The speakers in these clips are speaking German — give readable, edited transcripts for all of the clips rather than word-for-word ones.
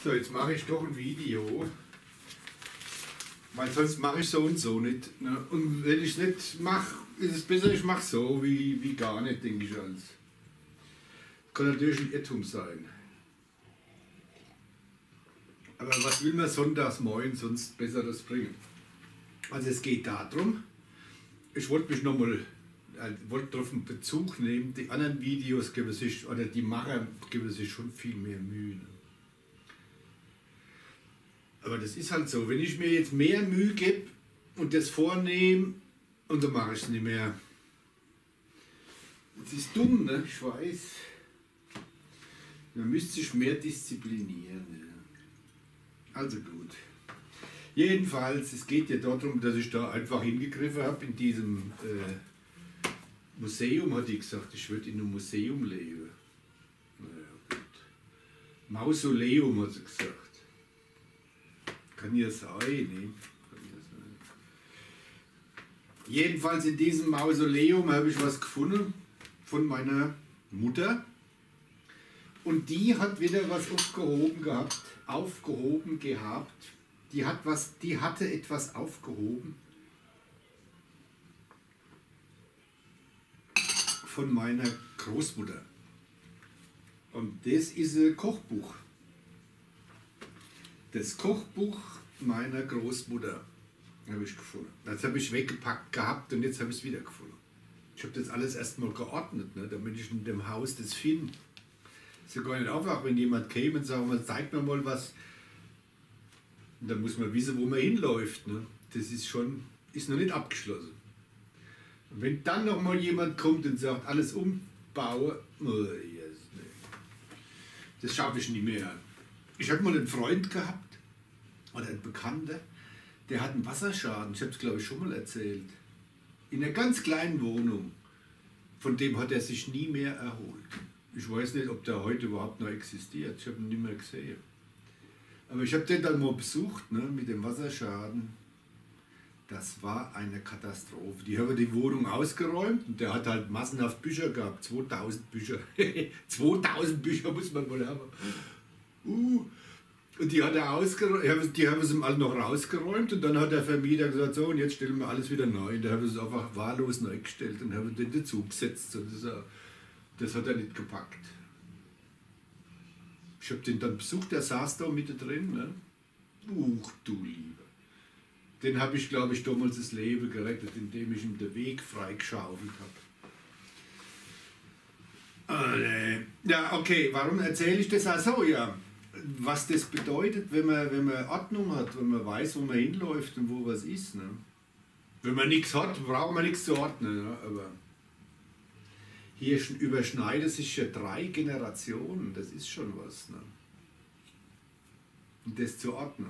So, jetzt mache ich doch ein Video, weil sonst mache ich so und so nicht. Ne? Und wenn ich es nicht mache, ist es besser, ich mache so wie gar nicht, denke ich als. Kann natürlich ein Irrtum sein. Aber was will man sonntags morgen sonst Besseres bringen? Also es geht darum, ich wollte mich nochmal darauf einen Bezug nehmen, die anderen Videos geben sich, oder die Macher geben sich schon viel mehr Mühe. Aber das ist halt so, wenn ich mir jetzt mehr Mühe gebe und das vornehme, und dann mache ich es nicht mehr. Das ist dumm, ne? Ich weiß. Man müsste sich mehr disziplinieren. Ja. Also gut. Jedenfalls, es geht ja darum, dass ich da einfach hingegriffen habe in diesem Museum, hat die gesagt, ich würde in einem Museum leben. Naja, gut. Mausoleum, hat sie gesagt. Kann ja sein, ne? Kann ja sein. Jedenfalls in diesem Mausoleum habe ich was gefunden von meiner Mutter. Und die hat wieder was aufgehoben gehabt. Die hatte etwas aufgehoben von meiner Großmutter. Und das ist ein Kochbuch. Das Kochbuch meiner Großmutter habe ich gefunden. Das habe ich weggepackt gehabt und jetzt habe ich es wieder gefunden. Ich habe das alles erstmal geordnet, ne, damit ich in dem Haus das finde. Ist ja gar nicht einfach, wenn jemand käme und sagt, zeig mir mal was. Und dann muss man wissen, wo man hinläuft. Ne? Das ist noch nicht abgeschlossen. Und wenn dann noch mal jemand kommt und sagt, alles umbauen, das schaffe ich nicht mehr. Ich habe mal einen Freund gehabt, oder einen Bekannter, der hat einen Wasserschaden, ich habe es glaube ich schon mal erzählt, in einer ganz kleinen Wohnung. Von dem hat er sich nie mehr erholt. Ich weiß nicht, ob der heute überhaupt noch existiert, ich habe ihn nicht mehr gesehen. Aber ich habe den dann mal besucht, ne, mit dem Wasserschaden. Das war eine Katastrophe. Die haben die Wohnung ausgeräumt und der hat halt massenhaft Bücher gehabt, 2000 Bücher. 2000 Bücher muss man wohl haben. Und die hat er ausgeräumt, die haben es ihm alle noch rausgeräumt und dann hat der Vermieter gesagt, so und jetzt stellen wir alles wieder neu. Und da haben sie es einfach wahllos neu gestellt und haben den dazu gesetzt. Und das hat er nicht gepackt. Ich habe den dann besucht, der saß da mitten drin. Ne? Du Liebe. Den habe ich, glaube ich, damals das Leben gerettet, indem ich ihm den Weg freigeschaufelt habe. Ja, okay, warum erzähle ich das? Also, ja, was das bedeutet, wenn man Ordnung hat, wenn man weiß, wo man hinläuft und wo was ist. Ne? Wenn man nichts hat, braucht man nichts zu ordnen. Ne? Aber hier überschneiden sich ja 3 Generationen, das ist schon was. Ne? Und das zu ordnen.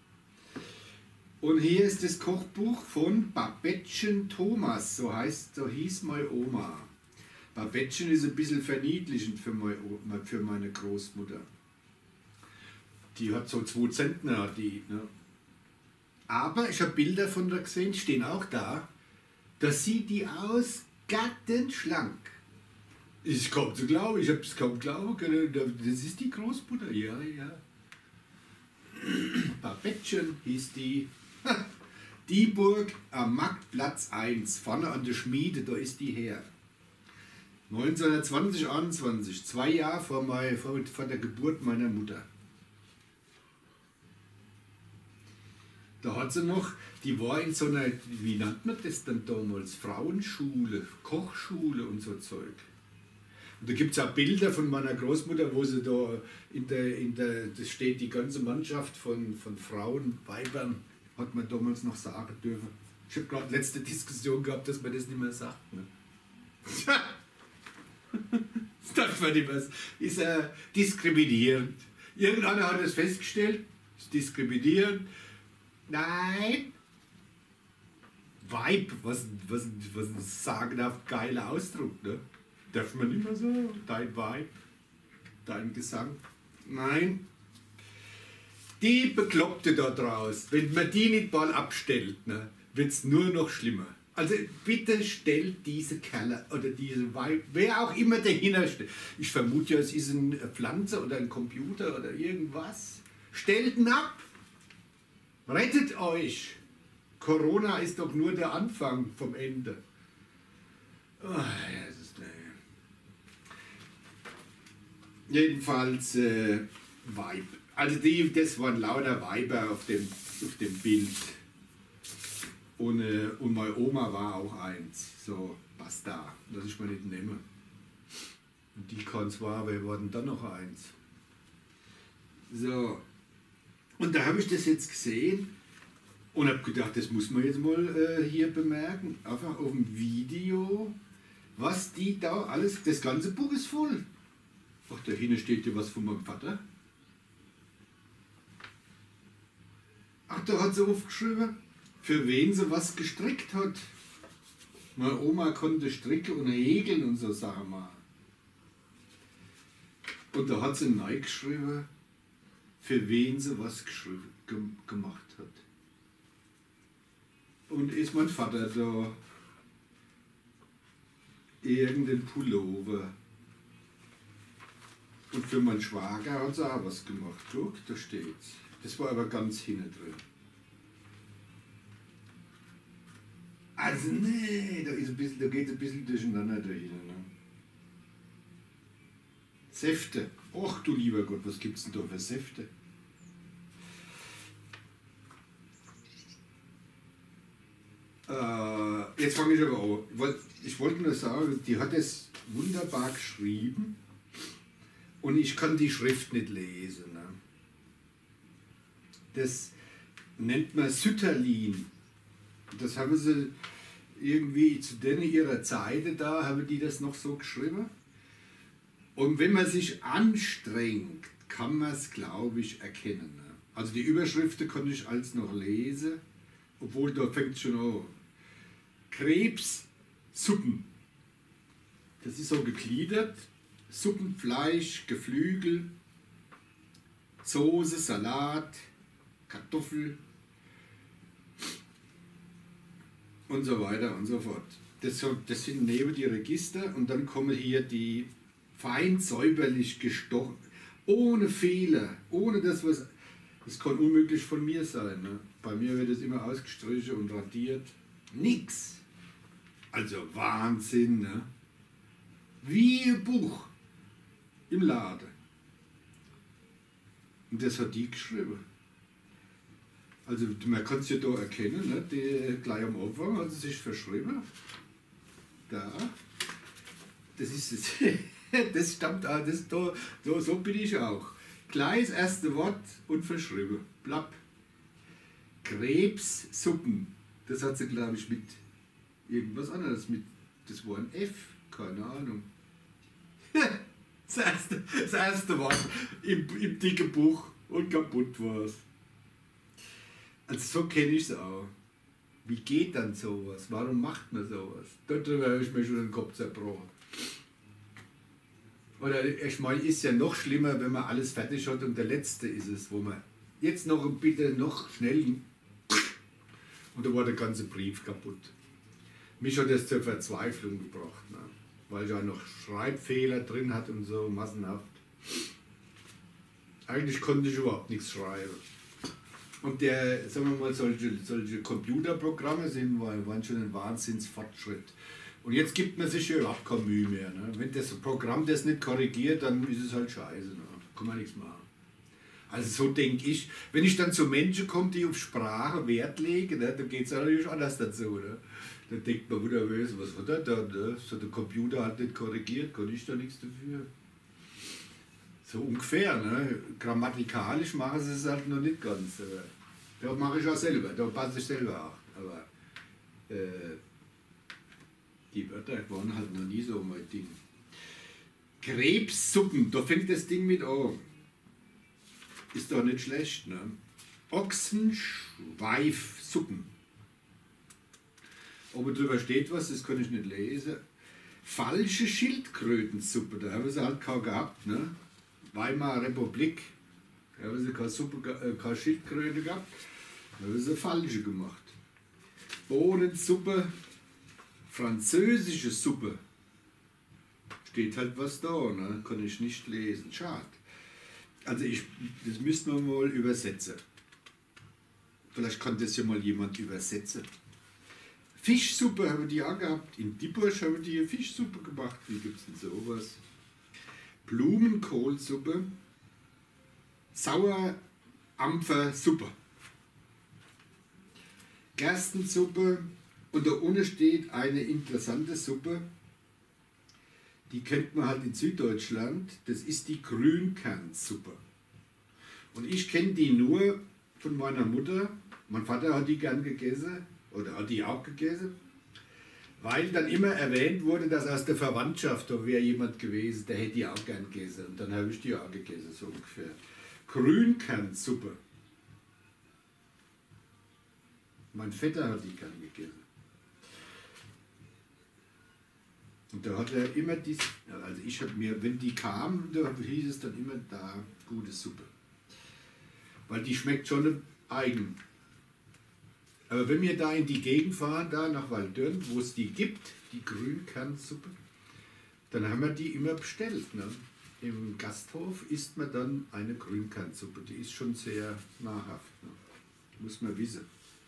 Und hier ist das Kochbuch von Babettchen Thomas, so hieß meine Oma. Babettchen ist ein bisschen verniedlichend für meine Großmutter. Die hat so 2 Zentner, die. Ne? Aber ich habe Bilder von der gesehen, stehen auch da. Da sieht die aus gattenschlank. Ich komme zu glauben, ich habe es kaum glauben können. Das ist die Großmutter, ja. Babettchen hieß die. Die Burg am Marktplatz 1, vorne an der Schmiede, da ist die her. 1920, 21, 2 Jahre vor der Geburt meiner Mutter. Da hat sie noch, die war in so einer, wie nannte man das denn damals, Frauenschule, Kochschule und so Zeug. Und da gibt es auch Bilder von meiner Großmutter, wo sie da das steht die ganze Mannschaft von Frauen, Weibern, hat man damals noch sagen dürfen. Ich habe gerade letzte Diskussion gehabt, dass man das nicht mehr sagt. Ne? Das darf man nicht mehr. Ist diskriminierend. Irgendeiner hat es festgestellt, ist diskriminierend. Nein. Weib, was ein sagenhaft geiler Ausdruck, ne? Darf man nicht mehr so, dein Weib, dein Gesang. Nein. Die Bekloppte da draus, wenn man die nicht mal abstellt, ne, wird es nur noch schlimmer. Also bitte stellt diese Kerle oder diese Weib, wer auch immer dahinter steht. Ich vermute ja, es ist eine Pflanze oder ein Computer oder irgendwas. Stellt ihn ab! Rettet euch! Corona ist doch nur der Anfang vom Ende. Oh, ja, das ist, jedenfalls Weib. Also das waren lauter Weiber auf dem Bild. Und meine Oma war auch eins. So, basta. Das ich mir nicht nehme. Und die kann zwar, wer war denn dann noch eins? So. Und da habe ich das jetzt gesehen und habe gedacht, das muss man jetzt mal hier bemerken. Einfach auf dem Video, was die da alles, das ganze Buch ist voll. Ach, da hinten steht ja was von meinem Vater. Ach, da hat sie aufgeschrieben, für wen sie was gestrickt hat. Meine Oma konnte stricken und häkeln und so Sachen machen. Und da hat sie neu geschrieben, für wen sie was gemacht hat. Und ist mein Vater da irgendein Pullover. Und für meinen Schwager hat sie auch was gemacht. Guck, da steht's. Das war aber ganz hinten drin. Also nee, da geht es ein bisschen durcheinander da hinten. Ne? Säfte. Och du lieber Gott, was gibt's denn da für Säfte? Jetzt fange ich aber an. Ich wollte nur sagen, die hat es wunderbar geschrieben und ich kann die Schrift nicht lesen. Ne? Das nennt man Sütterlin. Das haben sie irgendwie zu denen ihrer Zeit da, haben die das noch so geschrieben. Und wenn man sich anstrengt, kann man es, glaube ich, erkennen. Ne? Also die Überschriften konnte ich alles noch lesen, obwohl da fängt es schon an. Krebssuppen. Das ist so gegliedert. Suppen, Fleisch, Geflügel, Soße, Salat, Kartoffel und so weiter und so fort. Das sind neben die Register und dann kommen hier die fein säuberlich gestochen, ohne Fehler, ohne das, was. Das kann unmöglich von mir sein. Ne? Bei mir wird es immer ausgestrichen und radiert. Nix. Also Wahnsinn. Ne? Wie ein Buch im Laden. Und das hat die geschrieben. Also man kann es ja da erkennen, ne? Die, gleich am Anfang hat sie sich verschrieben. Da. Das ist es. Das stammt auch, so bin ich auch. Gleich das erste Wort und verschrieben. Blapp. Krebssuppen. Das hat sie, glaube ich, mit irgendwas anderes. Das war ein F. Keine Ahnung. Das erste Wort im dicken Buch und kaputt war es. Also so kenne ich es auch. Wie geht dann sowas? Warum macht man sowas? Darüber habe ich mir schon den Kopf zerbrochen. Oder ich meine, ist ja noch schlimmer, wenn man alles fertig hat und der letzte ist es, wo man jetzt noch bitte noch schnell und da war der ganze Brief kaputt. Mich hat das zur Verzweiflung gebracht, ne? Weil ich ja noch Schreibfehler drin hatte und so massenhaft. Eigentlich konnte ich überhaupt nichts schreiben. Und sagen wir mal, solche Computerprogramme waren schon ein Wahnsinnsfortschritt. Und jetzt gibt man sich ja überhaupt keine Mühe mehr. Ne? Wenn das Programm das nicht korrigiert, dann ist es halt scheiße. Ne? Kann man nichts machen. Also so denke ich, wenn ich dann zu Menschen komme, die auf Sprache Wert legen, ne, dann geht es natürlich anders dazu. Ne? Dann denkt man, was hat er da? Ne? So der Computer hat nicht korrigiert, kann ich da nichts dafür. So ungefähr. Ne? Grammatikalisch machen sie es halt noch nicht ganz. Da mache ich auch selber, da passe ich selber auch. Aber die Wörter waren halt noch nie so mein Ding. Krebssuppen, da fängt das Ding mit an. Ist doch nicht schlecht, ne? Ochsenschweifsuppen. Oben drüber steht was, das kann ich nicht lesen. Falsche Schildkrötensuppe, da haben sie halt kaum gehabt, ne? Weimarer Republik, da haben sie keine Suppe, keine Schildkröte gehabt, da haben sie falsche gemacht. Bohnensuppe, französische Suppe. Steht halt was da, ne? Kann ich nicht lesen, schade. Also das müssen wir mal übersetzen. Vielleicht kann das ja mal jemand übersetzen. Fischsuppe haben die auch gehabt. In Dieburg haben die Fischsuppe gemacht. Wie gibt es denn sowas? Blumenkohlsuppe. Sauerampfersuppe. Gerstensuppe. Und da unten steht eine interessante Suppe. Die kennt man halt in Süddeutschland. Das ist die Grünkernsuppe. Und ich kenne die nur von meiner Mutter. Mein Vater hat die gern gegessen. Oder hat die auch gegessen. Weil dann immer erwähnt wurde, dass aus der Verwandtschaft da wäre jemand gewesen, der hätte die auch gern gegessen. Und dann habe ich die auch gegessen, so ungefähr. Grünkernsuppe. Mein Vetter hat die gern gegessen. Und da hat er immer also ich habe mir, wenn die kamen, da hieß es dann immer, da, gute Suppe. Weil die schmeckt schon eigen. Aber wenn wir da in die Gegend fahren, da nach Waldürn, wo es die gibt, die Grünkernsuppe, dann haben wir die immer bestellt. Ne? Im Gasthof isst man dann eine Grünkernsuppe. Die ist schon sehr nahrhaft. Ne? Muss man wissen.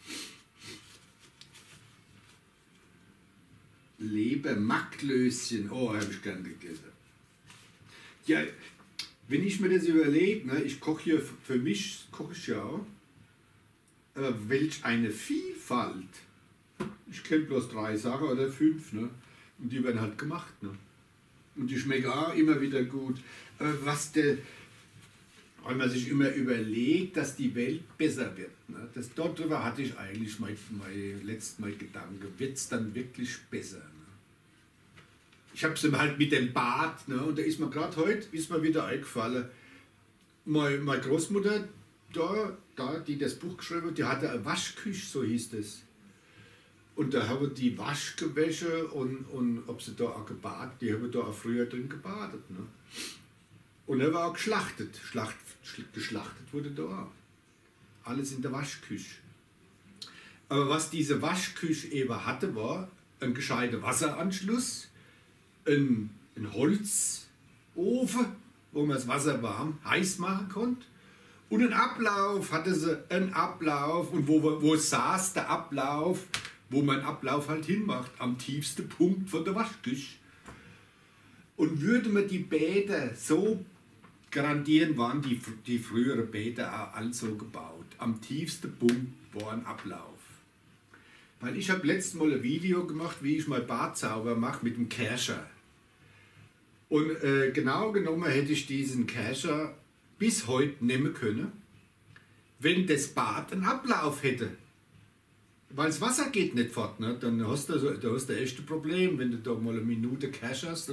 Lebermacklöschen, oh, habe ich gern gegessen. Ja, wenn ich mir das überlege, ne, ich koche hier für mich, koche ich ja auch, aber welch eine Vielfalt. Ich kenne bloß 3 Sachen oder 5, ne, und die werden halt gemacht. Ne. Und die schmecken auch immer wieder gut. Aber weil man sich immer überlegt, dass die Welt besser wird. Ne? Darüber hatte ich eigentlich mein letztes Mal Gedanke. Wird es dann wirklich besser? Ne? Ich habe es halt mit dem Bad, ne? Und da ist mir gerade heute wieder eingefallen, meine Großmutter, die das Buch geschrieben hat, die hatte eine Waschküche, so hieß es. Und da haben die Waschgewäsche und ob sie da auch gebadet, die haben da auch früher drin gebadet. Ne? Und er war auch geschlachtet. Geschlachtet wurde da auch. Alles in der Waschküche. Aber was diese Waschküche eben hatte, war ein gescheiter Wasseranschluss, ein Holzofen, wo man das Wasser warm, heiß machen konnte. Und einen Ablauf, hatte sie einen Ablauf. Und wo saß der Ablauf, wo man Ablauf halt hinmacht, am tiefsten Punkt von der Waschküche. Und würde man die Bäder so garantieren, waren die früheren Bäder auch alle so gebaut. Am tiefsten Punkt war ein Ablauf. Weil ich habe letztes Mal ein Video gemacht, wie ich mal Bad sauber mache mit dem Kescher. Und genau genommen hätte ich diesen Kescher bis heute nehmen können, wenn das Bad einen Ablauf hätte. Weil das Wasser geht nicht fort, ne? Dann hast du echt ein Problem, wenn du da mal eine Minute Cash hast.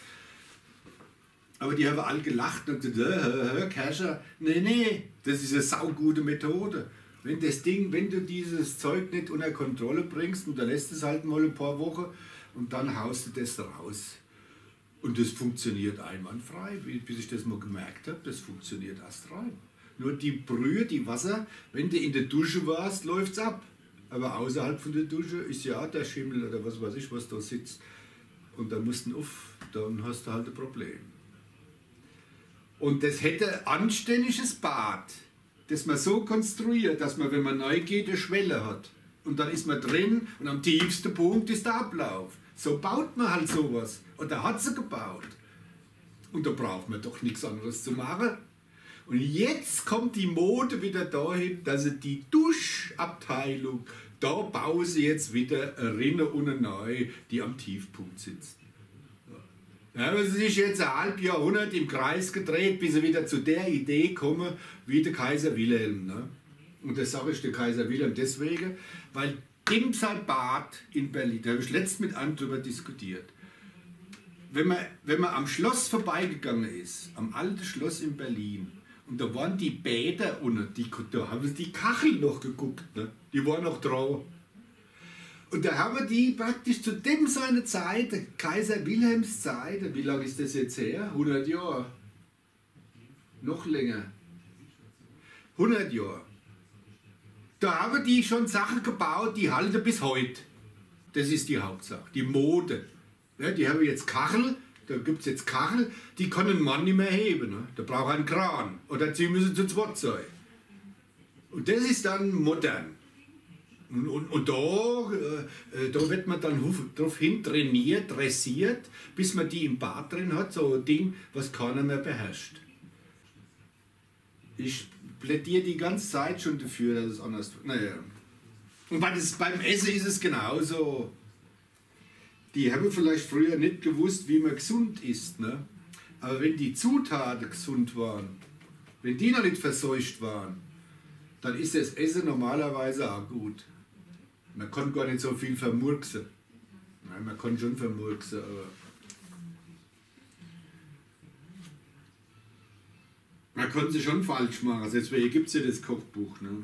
Aber die haben alle gelacht und gesagt, Kescher, nee, das ist eine saugute Methode. Wenn du dieses Zeug nicht unter Kontrolle bringst und dann lässt es halt mal ein paar Wochen und dann haust du das raus. Und das funktioniert einwandfrei, bis ich das mal gemerkt habe, das funktioniert astrein. Nur die Brühe, die Wasser, wenn du in der Dusche warst, läuft es ab. Aber außerhalb von der Dusche ist ja auch der Schimmel oder was weiß ich, was da sitzt. Und dann musst du dann hast du halt ein Problem. Und das hätte ein anständiges Bad, das man so konstruiert, dass man, wenn man neu geht, eine Schwelle hat. Und dann ist man drin und am tiefsten Punkt ist der Ablauf. So baut man halt sowas. Und da hat sie gebaut. Und da braucht man doch nichts anderes zu machen. Und jetzt kommt die Mode wieder dahin, dass sie die Duschabteilung, da bauen sie jetzt wieder eine Rinne und eine neue, die am Tiefpunkt sitzt. Ja, aber es ist jetzt ein halbes Jahrhundert im Kreis gedreht, bis sie wieder zu der Idee kommen, wie der Kaiser Wilhelm. Ne? Und das sage ich der Kaiser Wilhelm deswegen, weil Dimsalbad in Berlin, da habe ich letztens mit einem darüber diskutiert. Wenn man am Schloss vorbeigegangen ist, am alten Schloss in Berlin, und da waren die Bäder unten, da haben sie die Kacheln noch geguckt, ne? Die waren noch drauf. Und da haben die praktisch zu dem seiner Zeit, Kaiser Wilhelms Zeit, wie lange ist das jetzt her? 100 Jahre. Noch länger. 100 Jahre. Da haben die schon Sachen gebaut, die halten bis heute. Das ist die Hauptsache. Die Mode. Ja, die haben jetzt Kachel, Da gibt es jetzt Kachel, die kann ein Mann nicht mehr heben. Ne? Da braucht er einen Kran. Oder sie müssen zu zweit sein. Und das ist dann modern. Und da wird man dann darauf hin trainiert, dressiert, bis man die im Bad drin hat, so ein Ding, was keiner mehr beherrscht. Ich plädiere die ganze Zeit schon dafür, dass es anders wird. Naja. Und beim Essen ist es genauso. Die haben vielleicht früher nicht gewusst, wie man gesund isst. Ne? Aber wenn die Zutaten gesund waren, wenn die noch nicht verseucht waren, dann ist das Essen normalerweise auch gut. Man kann gar nicht so viel vermurksen. Nein, man kann schon vermurksen, aber man kann sie schon falsch machen. Also deswegen gibt es ja das Kochbuch. Ne?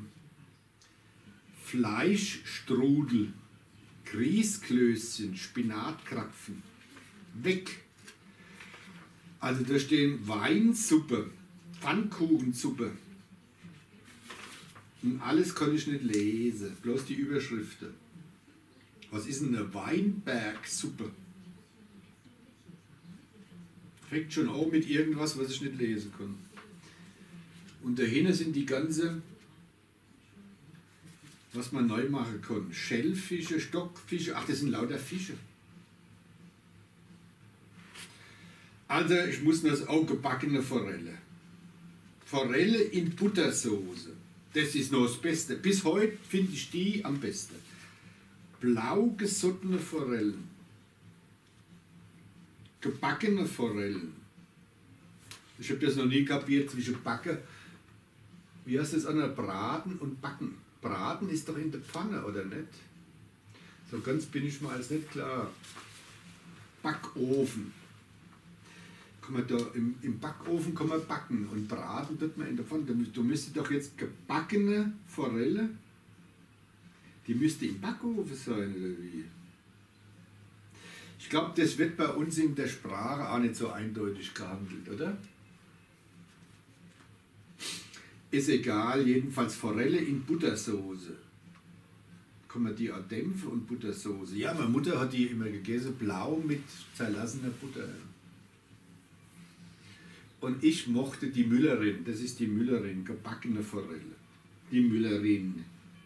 Fleischstrudel, Grießklößchen, Spinatkrapfen. Weg! Also da stehen Weinsuppe, Pfannkuchensuppe. Und alles kann ich nicht lesen, bloß die Überschriften. Was ist denn eine Weinbergsuppe? Fängt schon auch mit irgendwas, was ich nicht lesen kann. Und dahinter sind die ganzen, was man neu machen kann. Schellfische, Stockfische, ach, das sind lauter Fische. Also, ich muss noch auch gebackene Forelle. Forelle in Buttersoße. Das ist noch das Beste. Bis heute finde ich die am besten. Blau gesottene Forellen. Gebackene Forellen. Ich habe das noch nie kapiert zwischen Backen. Wie heißt das an Braten und Backen? Braten ist doch in der Pfanne, oder nicht? So ganz bin ich mir als nicht klar. Backofen. Kann man da im Backofen kann man backen und braten tut man in der Pfanne. Du müsstest doch jetzt gebackene Forelle, die müsste im Backofen sein, oder wie? Ich glaube, das wird bei uns in der Sprache auch nicht so eindeutig gehandelt, oder? Ist egal, jedenfalls Forelle in Buttersoße. Kann man die auch dämpfen und Buttersoße. Ja, meine Mutter hat die immer gegessen, blau mit zerlassener Butter. Und ich mochte die Müllerin, das ist die Müllerin, gebackene Forelle. Die Müllerin.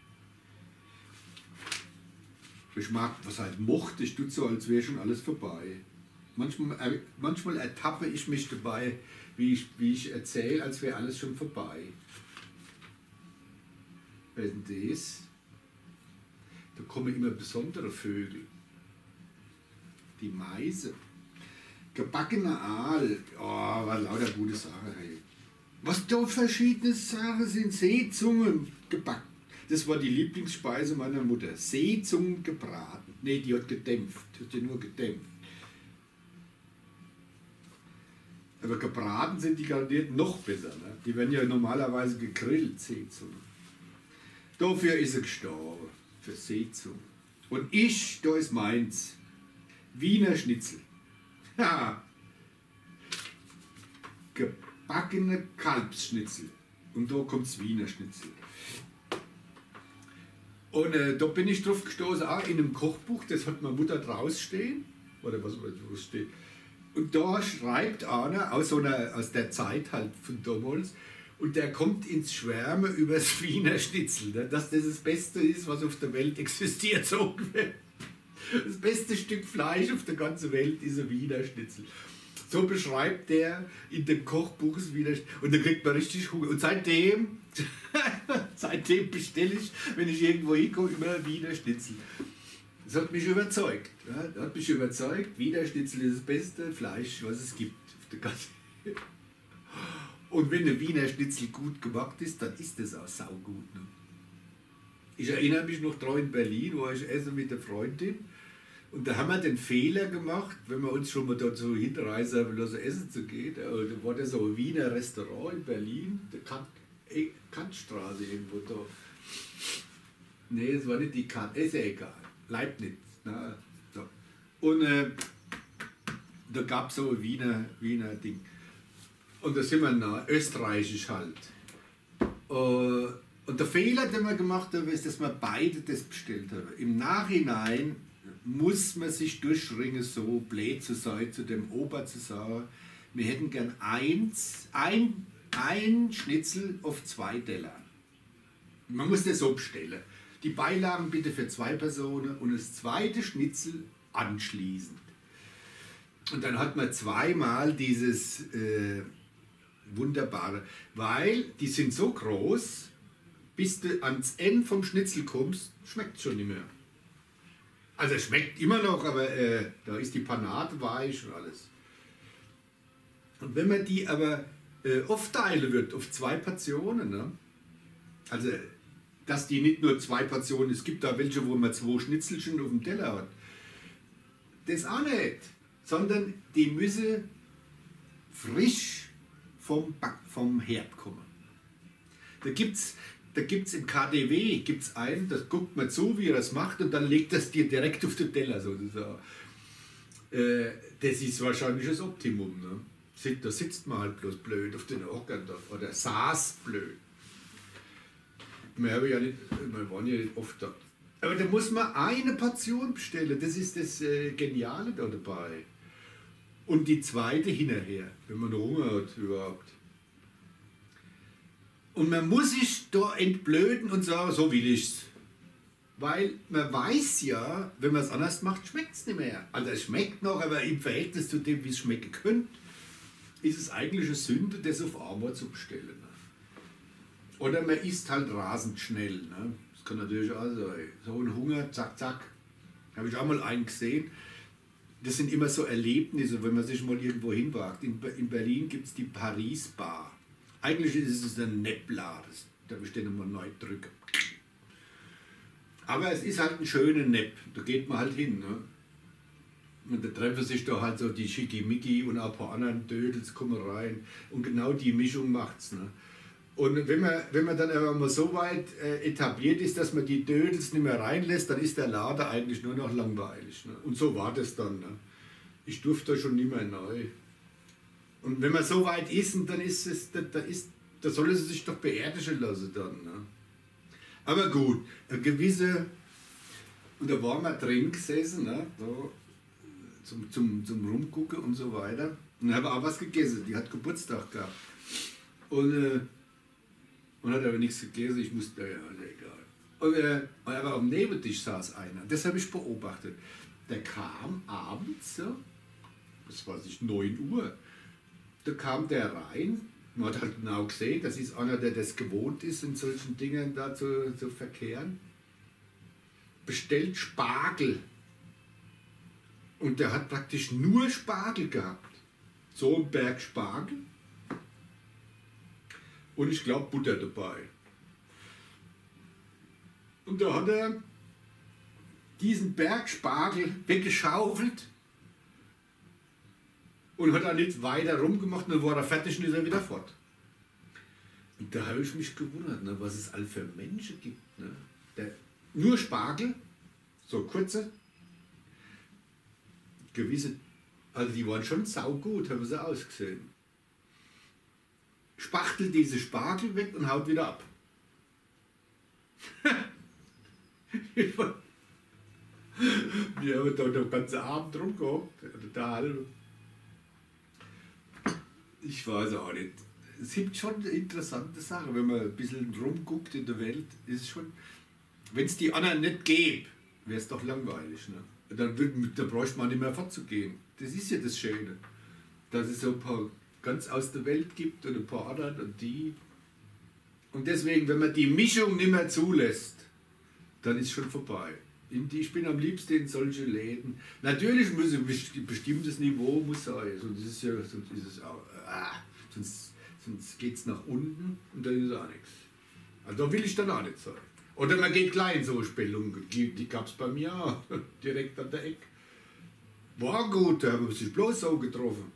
Ich mag, was halt mochte, ich tue so, als wäre schon alles vorbei. Manchmal ertappe ich mich dabei, wie ich erzähle, als wäre alles schon vorbei. Was ist denn das? Da kommen immer besondere Vögel. Die Meise. Gebackener Aal. Oh, war lauter gute Sache. Hey. Was da verschiedene Sachen sind. Seezungen gebacken. Das war die Lieblingsspeise meiner Mutter. Seezungen gebraten. Nee, die hat gedämpft. Die hat die nur gedämpft. Aber gebraten sind die garantiert noch besser. Ne? Die werden ja normalerweise gegrillt, Seezungen. Dafür ist er gestorben. Für Seezungen. Und ich, da ist meins. Wiener Schnitzel. Ja. Gebackene Kalbsschnitzel. Und da kommt das Wiener Schnitzel. Und da bin ich drauf gestoßen, auch in einem Kochbuch, das hat meine Mutter draus stehen. Oder was steht. Und da schreibt einer aus der Zeit halt von damals, und der kommt ins Schwärmen über das Wiener Schnitzel, ne? Dass das das Beste ist, was auf der Welt existiert, so ungefähr. Das beste Stück Fleisch auf der ganzen Welt ist ein Wiener Schnitzel. So beschreibt der in dem Kochbuch das Wiener Schnitzel. Und da kriegt man richtig Hunger. Und seitdem bestelle ich, wenn ich irgendwo hinkomme, immer Wiener Schnitzel. Das hat mich überzeugt. Ja? Das hat mich überzeugt, Wiener Schnitzel ist das beste Fleisch, was es gibt auf der ganzen Welt. Und wenn der Wiener Schnitzel gut gemacht ist, dann ist das auch saugut. Ne? Ich erinnere mich noch daran in Berlin, wo ich esse mit der Freundin. Und da haben wir den Fehler gemacht, wenn wir uns schon mal dazu hinreißen haben lassen, essen zu gehen. Da war da so ein Wiener Restaurant in Berlin, der Kantstraße irgendwo da. Nee, es war nicht die Kant, ist ja egal. Leibniz. Na, so. Und da gab es so ein Wiener Ding. Und da sind wir nach österreichisch halt. Und der Fehler, den wir gemacht haben, ist, dass wir beide das bestellt haben. Im Nachhinein muss man sich durchringen, so blöd zu sein, zu dem Opa zu sagen, wir hätten gern ein Schnitzel auf 2 Teller. Man muss das so bestellen. Die Beilagen bitte für 2 Personen und das zweite Schnitzel anschließend. Und dann hat man zweimal dieses wunderbare, weil die sind so groß, bis du ans Ende vom Schnitzel kommst, schmeckt es schon nicht mehr. Also es schmeckt immer noch, aber da ist die Panade weich und alles. Und wenn man die aber aufteilen wird auf 2 Portionen, ne? Also dass die nicht nur 2 Portionen, es gibt da welche, wo man 2 Schnitzelchen auf dem Teller hat, das auch nicht, sondern die müssen frisch vom Herd kommen. Da gibt's im KDW einen, das guckt man zu, wie er das macht und dann legt das dir direkt auf den Teller sozusagen. Das ist wahrscheinlich das Optimum. Ne? Da sitzt man halt bloß blöd auf den Hockern oder saß blöd. Wir waren ja nicht oft da. Aber da muss man eine Portion bestellen, das ist das Geniale da dabei. Und die zweite hinterher, wenn man Hunger hat überhaupt. Und man muss sich da entblöden und sagen, so will ich's. Weil man weiß ja, wenn man es anders macht, schmeckt es nicht mehr. Also es schmeckt noch, aber im Verhältnis zu dem, wie es schmecken könnte, ist es eigentlich eine Sünde, das auf einmal zu bestellen. Oder man isst halt rasend schnell. Ne? Das kann natürlich auch sein. So ein Hunger, zack, zack. Habe ich auch mal einen gesehen. Das sind immer so Erlebnisse, wenn man sich mal irgendwo hinwagt. In Berlin gibt es die Paris Bar. Eigentlich ist es ein Neppler, da bestellen wir neu drücken. Aber es ist halt ein schöner Nepp, da geht man halt hin. Ne? Und da treffen sich da halt so die Schickimicki und ein paar anderen Dödels kommen rein. Und genau die Mischung macht's. Ne? Und wenn man dann aber mal so weit etabliert ist, dass man die Dödels nicht mehr reinlässt, dann ist der Laden eigentlich nur noch langweilig. Ne? Und so war das dann. Ne? Ich durfte da schon nicht mehr neu. Und wenn man so weit ist, dann ist es, da soll es sich doch beerdigen lassen dann. Ne? Aber gut, eine gewisse, und da waren wir drin gesessen, ne? Da, zum Rumgucken und so weiter. Und habe auch was gegessen, die hat Geburtstag gehabt. Und hat aber nichts gegessen, ich musste, ja, egal. Aber am Nebentisch saß einer, das habe ich beobachtet. Der kam abends, so, das war nicht 9 Uhr, da kam der rein, man hat halt genau gesehen, das ist einer, der das gewohnt ist, in solchen Dingen da zu verkehren, bestellt Spargel. Und der hat praktisch nur Spargel gehabt. So ein Berg Spargel. Und ich glaube Butter dabei. Und da hat er diesen Berg Spargel weggeschaufelt und hat dann nicht weiter rumgemacht, dann war er fertig und ist er wieder fort. Und da habe ich mich gewundert, ne, was es all für Menschen gibt. Ne? Nur Spargel, so kurze, gewisse, also die waren schon saugut, haben sie ausgesehen. Spachtelt diese Spargel weg und haut wieder ab. Wir haben da den ganzen Abend rumgehockt, total. Ich weiß auch nicht. Es gibt schon interessante Sachen, wenn man ein bisschen rumguckt in der Welt, ist schon, wenn es die anderen nicht gäbe, wäre es doch langweilig. Ne? Dann bräuchte man nicht mehr fortzugehen. Das ist ja das Schöne, dass es so ein paar ganz aus der Welt gibt und ein paar anderen und die. Und deswegen, wenn man die Mischung nicht mehr zulässt, dann ist schon vorbei. Ich bin am liebsten in solche Läden. Natürlich muss ein bestimmtes Niveau muss sein, sonst ist es auch, sonst geht es nach unten und dann ist auch nichts. Also da will ich dann auch nicht sein. Oder man geht klein, so Spelunken, die gab es bei mir auch, direkt an der Ecke. War gut, da haben wir sich bloß so getroffen.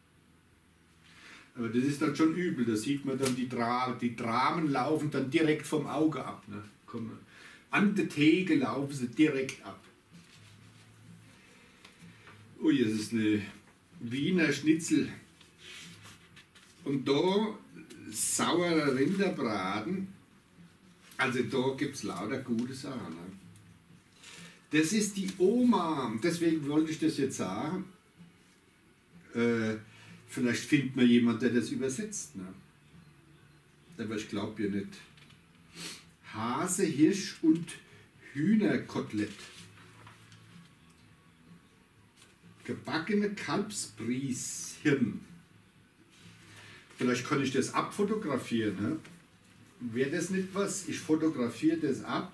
Aber das ist dann schon übel, da sieht man dann die Dramen laufen dann direkt vom Auge ab. Ne? An der Theke laufen sie direkt ab. Ui, das ist eine Wiener Schnitzel. Und da saurer Rinderbraten. Also da gibt es lauter gute Sachen. Ne? Das ist die Oma, deswegen wollte ich das jetzt sagen. Vielleicht findet man jemanden, der das übersetzt. Ne? Aber ich glaube ja nicht. Hase, Hirsch und Hühnerkotelett. Gebackene Kalbsbrieshirn. Vielleicht kann ich das abfotografieren. Ne? Wäre das nicht was? Ich fotografiere das ab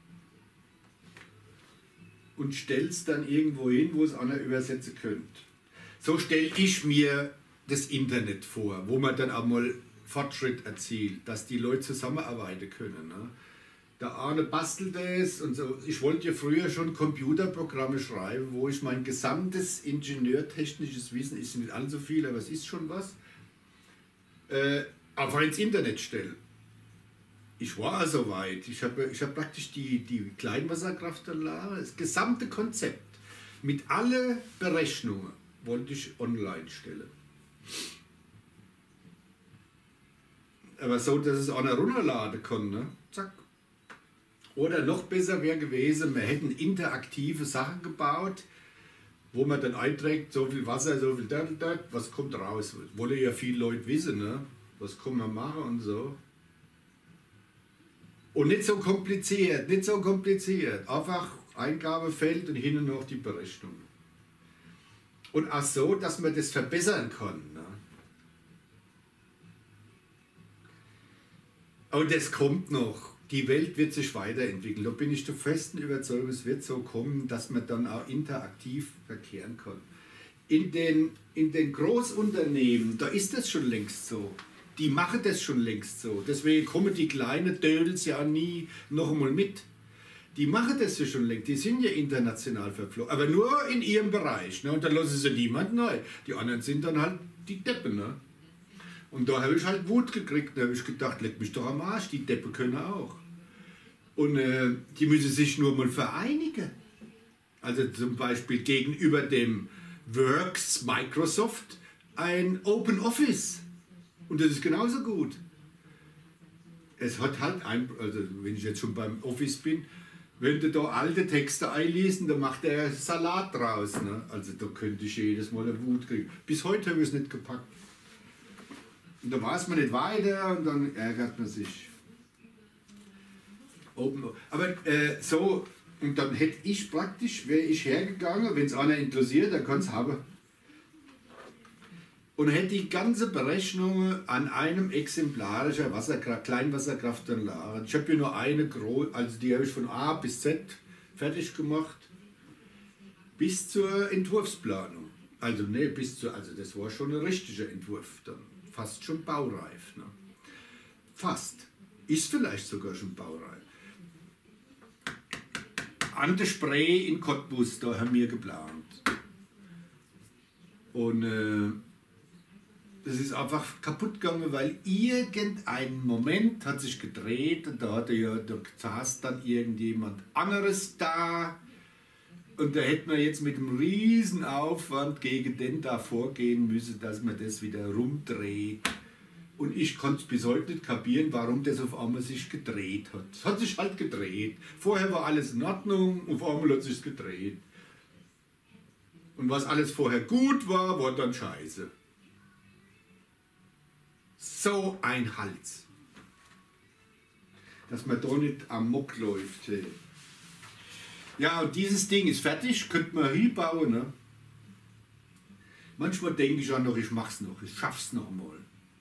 und stelle es dann irgendwo hin, wo es einer übersetzen könnte. So stelle ich mir das Internet vor, wo man dann auch mal Fortschritt erzielt, dass die Leute zusammenarbeiten können. Ne? Der eine bastelt es und so. Ich wollte ja früher schon Computerprogramme schreiben, wo ich mein gesamtes ingenieurtechnisches Wissen, ist nicht allzu viel, aber es ist schon was, einfach ins Internet stelle. Ich war also weit. Ich hab praktisch die Kleinwasserkraftanlage, das gesamte Konzept mit allen Berechnungen wollte ich online stellen. Aber so, dass es einer runterladen kann, ne? Zack. Oder noch besser wäre gewesen, wir hätten interaktive Sachen gebaut, wo man dann einträgt, so viel Wasser, so viel was kommt raus. Wollen ja viele Leute wissen, ne? Was kann man machen und so. Und nicht so kompliziert, nicht so kompliziert. Einfach Eingabefeld und hinten noch die Berechnung. Und auch so, dass man das verbessern kann. Ne? Und das kommt noch. Die Welt wird sich weiterentwickeln. Da bin ich der festen Überzeugung, es wird so kommen, dass man dann auch interaktiv verkehren kann. In den Großunternehmen, da ist das schon längst so. Die machen das schon längst so. Deswegen kommen die kleinen Dödels ja nie noch einmal mit. Die machen das ja schon längst. Die sind ja international verflogen. Aber nur in ihrem Bereich. Ne? Und da lassen sie niemanden rein. Die anderen sind dann halt die Deppen. Ne? Und da habe ich halt Wut gekriegt. Da habe ich gedacht, leck mich doch am Arsch. Die Deppen können auch. Und die müssen sich nur mal vereinigen. Also zum Beispiel gegenüber dem Works Microsoft ein Open Office. Und das ist genauso gut. Es hat halt also wenn ich jetzt schon beim Office bin, wenn du da alte Texte einliest, dann macht der Salat draus. Ne? Also da könnte ich jedes Mal eine Wut kriegen. Bis heute habe ich es nicht gepackt. Und da weiß man nicht weiter und dann ärgert man sich. Aber so, und dann hätte ich praktisch, wäre ich hergegangen, wenn es einer interessiert, dann kann es haben. Und hätte die ganze Berechnung an einem exemplarischen Kleinwasserkraftanlage. Ich habe hier nur eine große, also die habe ich von A bis Z fertig gemacht, bis zur Entwurfsplanung. Also ne, also das war schon ein richtiger Entwurf dann, fast schon baureif. Ne? Fast, ist vielleicht sogar schon baureif. An der Spree in Cottbus, da haben wir geplant. Und das ist einfach kaputt gegangen, weil irgendein Moment hat sich gedreht und da saß dann irgendjemand anderes da und da hätte man jetzt mit einem riesen Aufwand gegen den da vorgehen müssen, dass man das wieder rumdreht. Und ich konnte es bis heute nicht kapieren, warum das auf einmal sich gedreht hat. Es hat sich halt gedreht. Vorher war alles in Ordnung und auf einmal hat es sich gedreht. Und was alles vorher gut war, war dann scheiße. So ein Hals. Dass man da nicht amok läuft. Ja, und dieses Ding ist fertig, könnte man hinbauen. Ne? Manchmal denke ich auch noch, ich mach's noch, ich schaff's noch mal.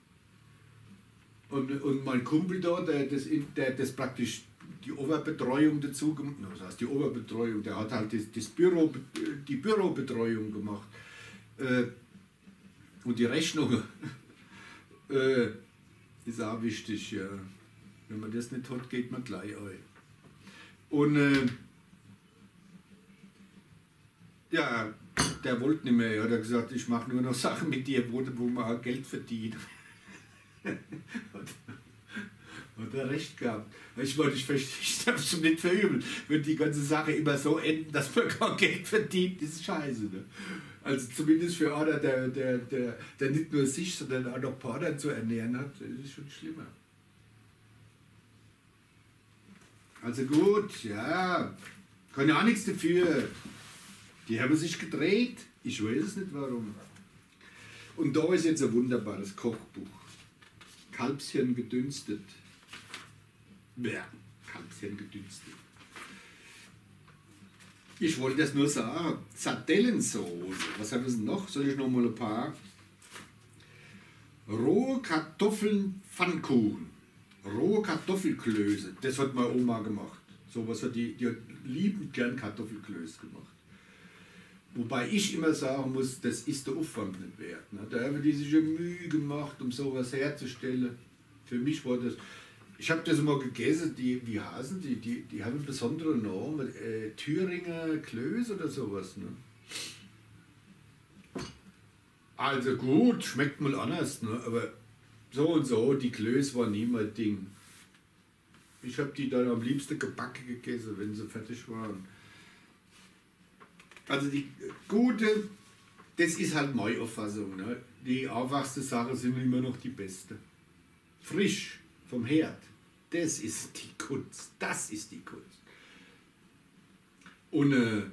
Und mein Kumpel da, der das praktisch die Oberbetreuung dazu gemacht, was heißt die Oberbetreuung, der hat halt die Bürobetreuung gemacht. Und die Rechnungen. Ist auch wichtig, ja. Wenn man das nicht hat, geht man gleich ein. Und ja, der wollte nicht mehr. Er hat gesagt, ich mache nur noch Sachen mit dir, wo man auch Geld verdient. Hat er recht gehabt. Ich darf es nicht verübeln. Wenn die ganze Sache immer so enden, dass man kein Geld verdient, ist scheiße. Ne? Also zumindest für einer, der nicht nur sich, sondern auch noch Partner zu ernähren hat, ist es schon schlimmer. Also gut, ja. Kann ja auch nichts dafür. Die haben sich gedreht. Ich weiß es nicht warum. Und da ist jetzt ein wunderbares Kochbuch. Kalbshirn gedünstet. Ja, Kalbshirn gedünstet. Ich wollte das nur sagen. Sardellensoße. Was haben wir denn noch? Soll ich noch mal ein paar? Rohe Kartoffeln Pfannkuchen. Rohe Kartoffelklöße. Das hat meine Oma gemacht. So was hat die hat liebend gern Kartoffelklöße gemacht. Wobei ich immer sagen muss, das ist der Aufwand nicht wert. Ne? Da haben die sich ja Mühe gemacht, um sowas herzustellen. Für mich war das. Ich habe das mal gegessen, wie heißen die haben einen besonderen Namen, Thüringer Klöße oder sowas. Ne? Also gut, schmeckt mal anders, ne? Aber so und so, die Klöße waren nie mein Ding. Ich habe die dann am liebsten gebacken gegessen, wenn sie fertig waren. Also die gute, das ist halt meine Auffassung. Ne? Die einfachsten Sachen sind immer noch die beste. Frisch vom Herd, das ist die Kunst. Das ist die Kunst. Und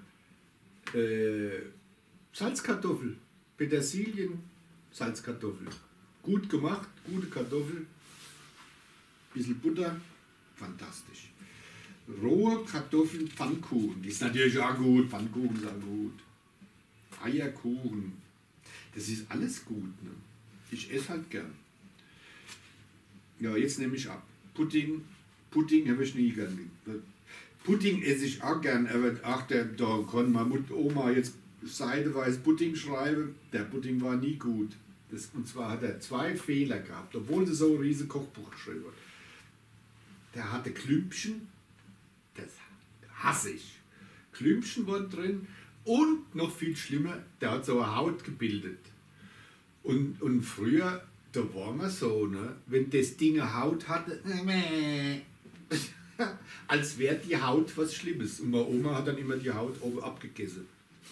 Salzkartoffel, Petersilien, Salzkartoffel. Gut gemacht, gute Kartoffel, bisschen Butter, fantastisch. Rohe Kartoffeln, Pfannkuchen, die ist natürlich auch gut, Pfannkuchen ist auch gut. Eierkuchen, das ist alles gut. Ne? Ich esse halt gern. Ja, jetzt nehme ich ab. Pudding habe ich nie gern. Pudding esse ich auch gern, aber ach, da kann meine Oma jetzt seitenweise Pudding schreiben. Der Pudding war nie gut. Und zwar hat er 2 Fehler gehabt, obwohl sie so ein riesiges Kochbuch geschrieben hat. Der hatte Klümpchen, das hasse ich. Klümpchen waren drin und noch viel schlimmer, der hat so eine Haut gebildet. Und früher, da war man so, ne, wenn das Ding eine Haut hatte, als wäre die Haut was Schlimmes. Und meine Oma hat dann immer die Haut oben abgegessen.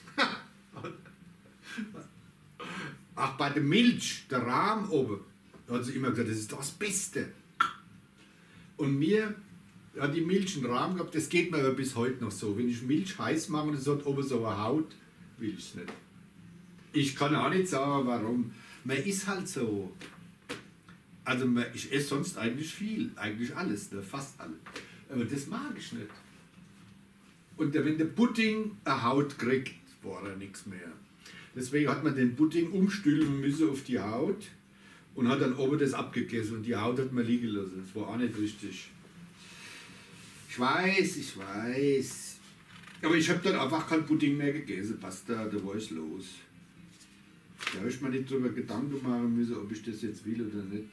Ach, bei der Milch, der Rahm oben, da hat sie immer gesagt, das ist das Beste. Und mir hat die Milch einen Rahm gehabt, das geht mir aber bis heute noch so. Wenn ich Milch heiß mache und es hat oben so eine Haut, will ich es nicht. Ich kann auch nicht sagen, warum. Man ist halt so. Also ich esse sonst eigentlich viel, eigentlich alles, ne? Fast alles. Aber das mag ich nicht. Und wenn der Pudding eine Haut kriegt, war er nichts mehr. Deswegen hat man den Pudding umstülpen müssen auf die Haut und hat dann oben das abgegessen und die Haut hat man liegen lassen. Das war auch nicht richtig. Ich weiß. Aber ich habe dann einfach kein Pudding mehr gegessen. Basta, da war es los. Da habe ich mir nicht darüber Gedanken machen müssen, ob ich das jetzt will oder nicht.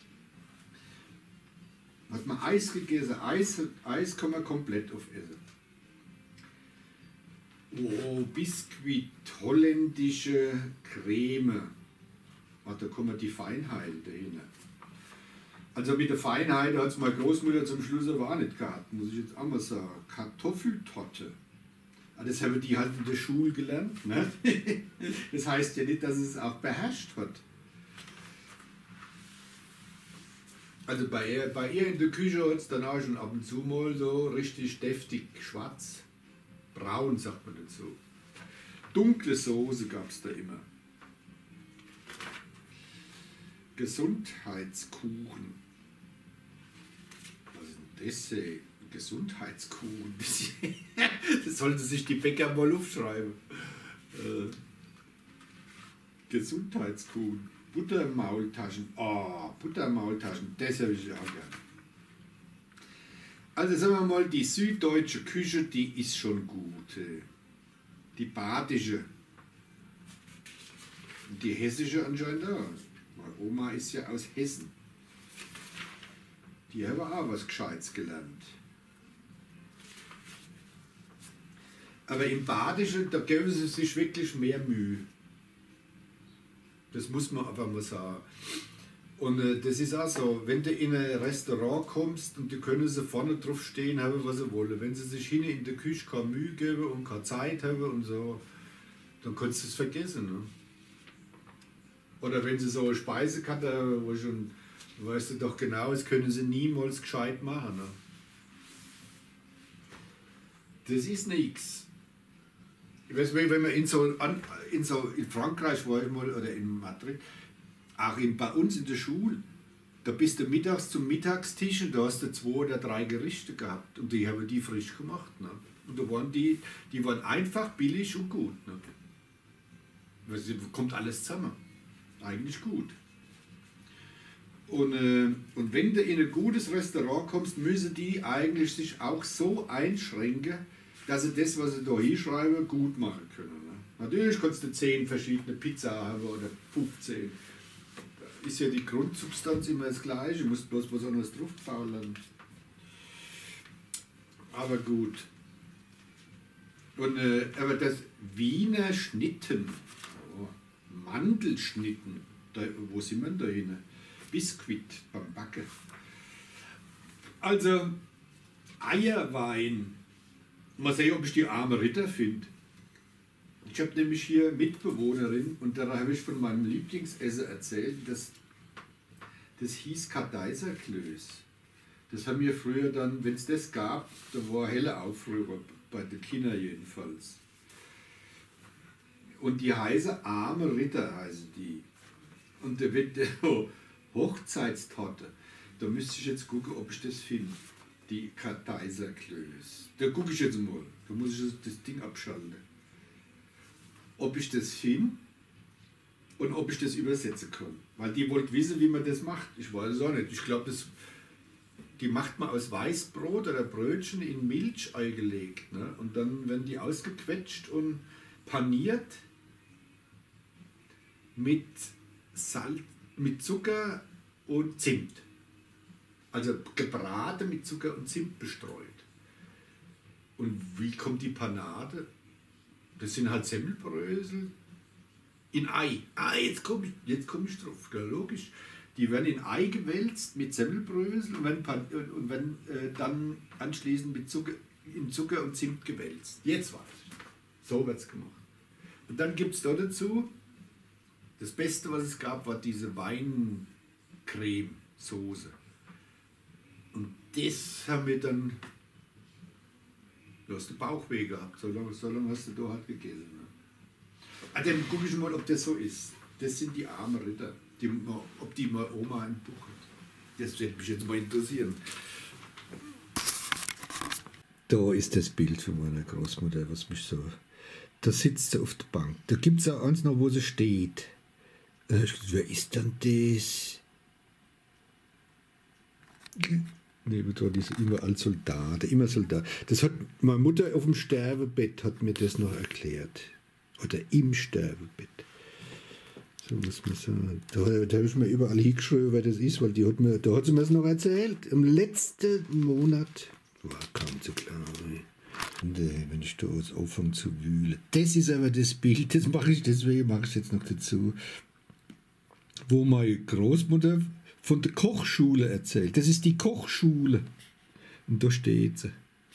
Hat man Eis gegessen. Eis kann man komplett aufessen. Oh, Biskuit, holländische Creme. Ach, da kommen die Feinheit dahin. Also mit der Feinheit hat es meine Großmutter zum Schluss aber auch nicht gehabt, muss ich jetzt auch mal sagen. Kartoffeltorte. Das haben die halt in der Schule gelernt. Ne? Das heißt ja nicht, dass es auch beherrscht hat. Also bei ihr in der Küche hat es dann auch schon ab und zu mal so richtig deftig schwarz. Braun sagt man dazu. Dunkle Soße gab es da immer. Gesundheitskuchen. Was ist denn das? Gesundheitskuchen. Das sollte sich die Bäcker mal aufschreiben. Gesundheitskuchen. Buttermaultaschen. Oh, Buttermaultaschen, das habe ich auch gern. Also sagen wir mal, die süddeutsche Küche, die ist schon gut. Die badische. Und die hessische anscheinend auch. Meine Oma ist ja aus Hessen. Die haben auch was Gescheites gelernt. Aber im Badischen, da geben sie sich wirklich mehr Mühe. Das muss man einfach mal sagen. Und das ist auch so, wenn du in ein Restaurant kommst und die können sie vorne drauf stehen haben, was sie wollen. Wenn sie sich hin in der Küche keine Mühe geben und keine Zeit haben und so, dann kannst du es vergessen. Ne? Oder wenn sie so eine Speisekarte haben, wo schon, weißt du doch genau, das können sie niemals gescheit machen. Ne? Das ist nichts. Ich weiß nicht, wenn man in Frankreich war ich mal, oder in Madrid, auch bei uns in der Schule, da bist du mittags zum Mittagstisch und da hast du 2 oder 3 Gerichte gehabt und die haben die frisch gemacht. Ne? Und da waren die waren einfach, billig und gut. Ne? Kommt alles zusammen. Eigentlich gut. Und wenn du in ein gutes Restaurant kommst, müssen die eigentlich sich auch so einschränken, dass sie das, was sie da hinschreiben, gut machen können. Ne? Natürlich kannst du 10 verschiedene Pizza haben oder 15. Da ist ja die Grundsubstanz immer das Gleiche, du musst bloß was anderes drauffaulen. Aber gut. Und, aber das Wiener Schnitten, Mandelschnitten, da, wo sind wir da hin? Biskuit beim Backen. Also Eierwein. Mal sehen, ob ich die arme Ritter finde. Ich habe nämlich hier Mitbewohnerin und da habe ich von meinem Lieblingsessen erzählt, das hieß Kadeiserklöß. Das haben wir früher dann, wenn es das gab, da war helle Aufruhr, bei den Kindern jedenfalls. Und die heißen arme Ritter, heißen die. Und da wird Hochzeitstorte. Da müsste ich jetzt gucken, ob ich das finde. Die Kadeiserklöß. Da gucke ich jetzt mal. Da muss ich das Ding abschalten. Ob ich das finde und ob ich das übersetzen kann. Weil die wollt wissen, wie man das macht. Ich weiß es auch nicht. Ich glaube, die macht man aus Weißbrot oder Brötchen in Milch eingelegt. Ne? Und dann werden die ausgequetscht und paniert mit Salz, mit Zucker und Zimt. Also gebraten mit Zucker und Zimt bestreut. Und wie kommt die Panade? Das sind halt Semmelbrösel in Ei. Ah, jetzt komm ich drauf, ja, logisch. Die werden in Ei gewälzt mit Semmelbrösel und werden dann anschließend mit Zucker und Zimt gewälzt. Jetzt weiß ich. So wird es gemacht. Und dann gibt es da dazu, das Beste, was es gab, war diese Weincreme-Soße. Und das haben wir dann, du hast den Bauchweh gehabt, so lange hast du da halt gegessen. Ne? Ah, dann gucke ich mal, ob das so ist. Das sind die armen Ritter, ob die mal Oma ein Buch hat. Das würde mich jetzt mal interessieren. Da ist das Bild von meiner Großmutter, was mich so... Da sitzt sie auf der Bank. Da gibt es auch eins noch, wo sie steht. Wer ist denn das? Nebendran ist überall Soldat, immer Soldat. Das hat meine Mutter auf dem Sterbebett hat mir das noch erklärt. Oder im Sterbebett. So muss man sagen. Da habe ich mir überall hingeschrieben, wer das ist, weil da hat sie mir das noch erzählt. Im letzten Monat war kaum zu klar. Und wenn ich da anfange zu wühlen. Das ist aber das Bild, deswegen mache ich jetzt noch dazu, wo meine Großmutter von der Kochschule erzählt. Das ist die Kochschule. Und da steht sie.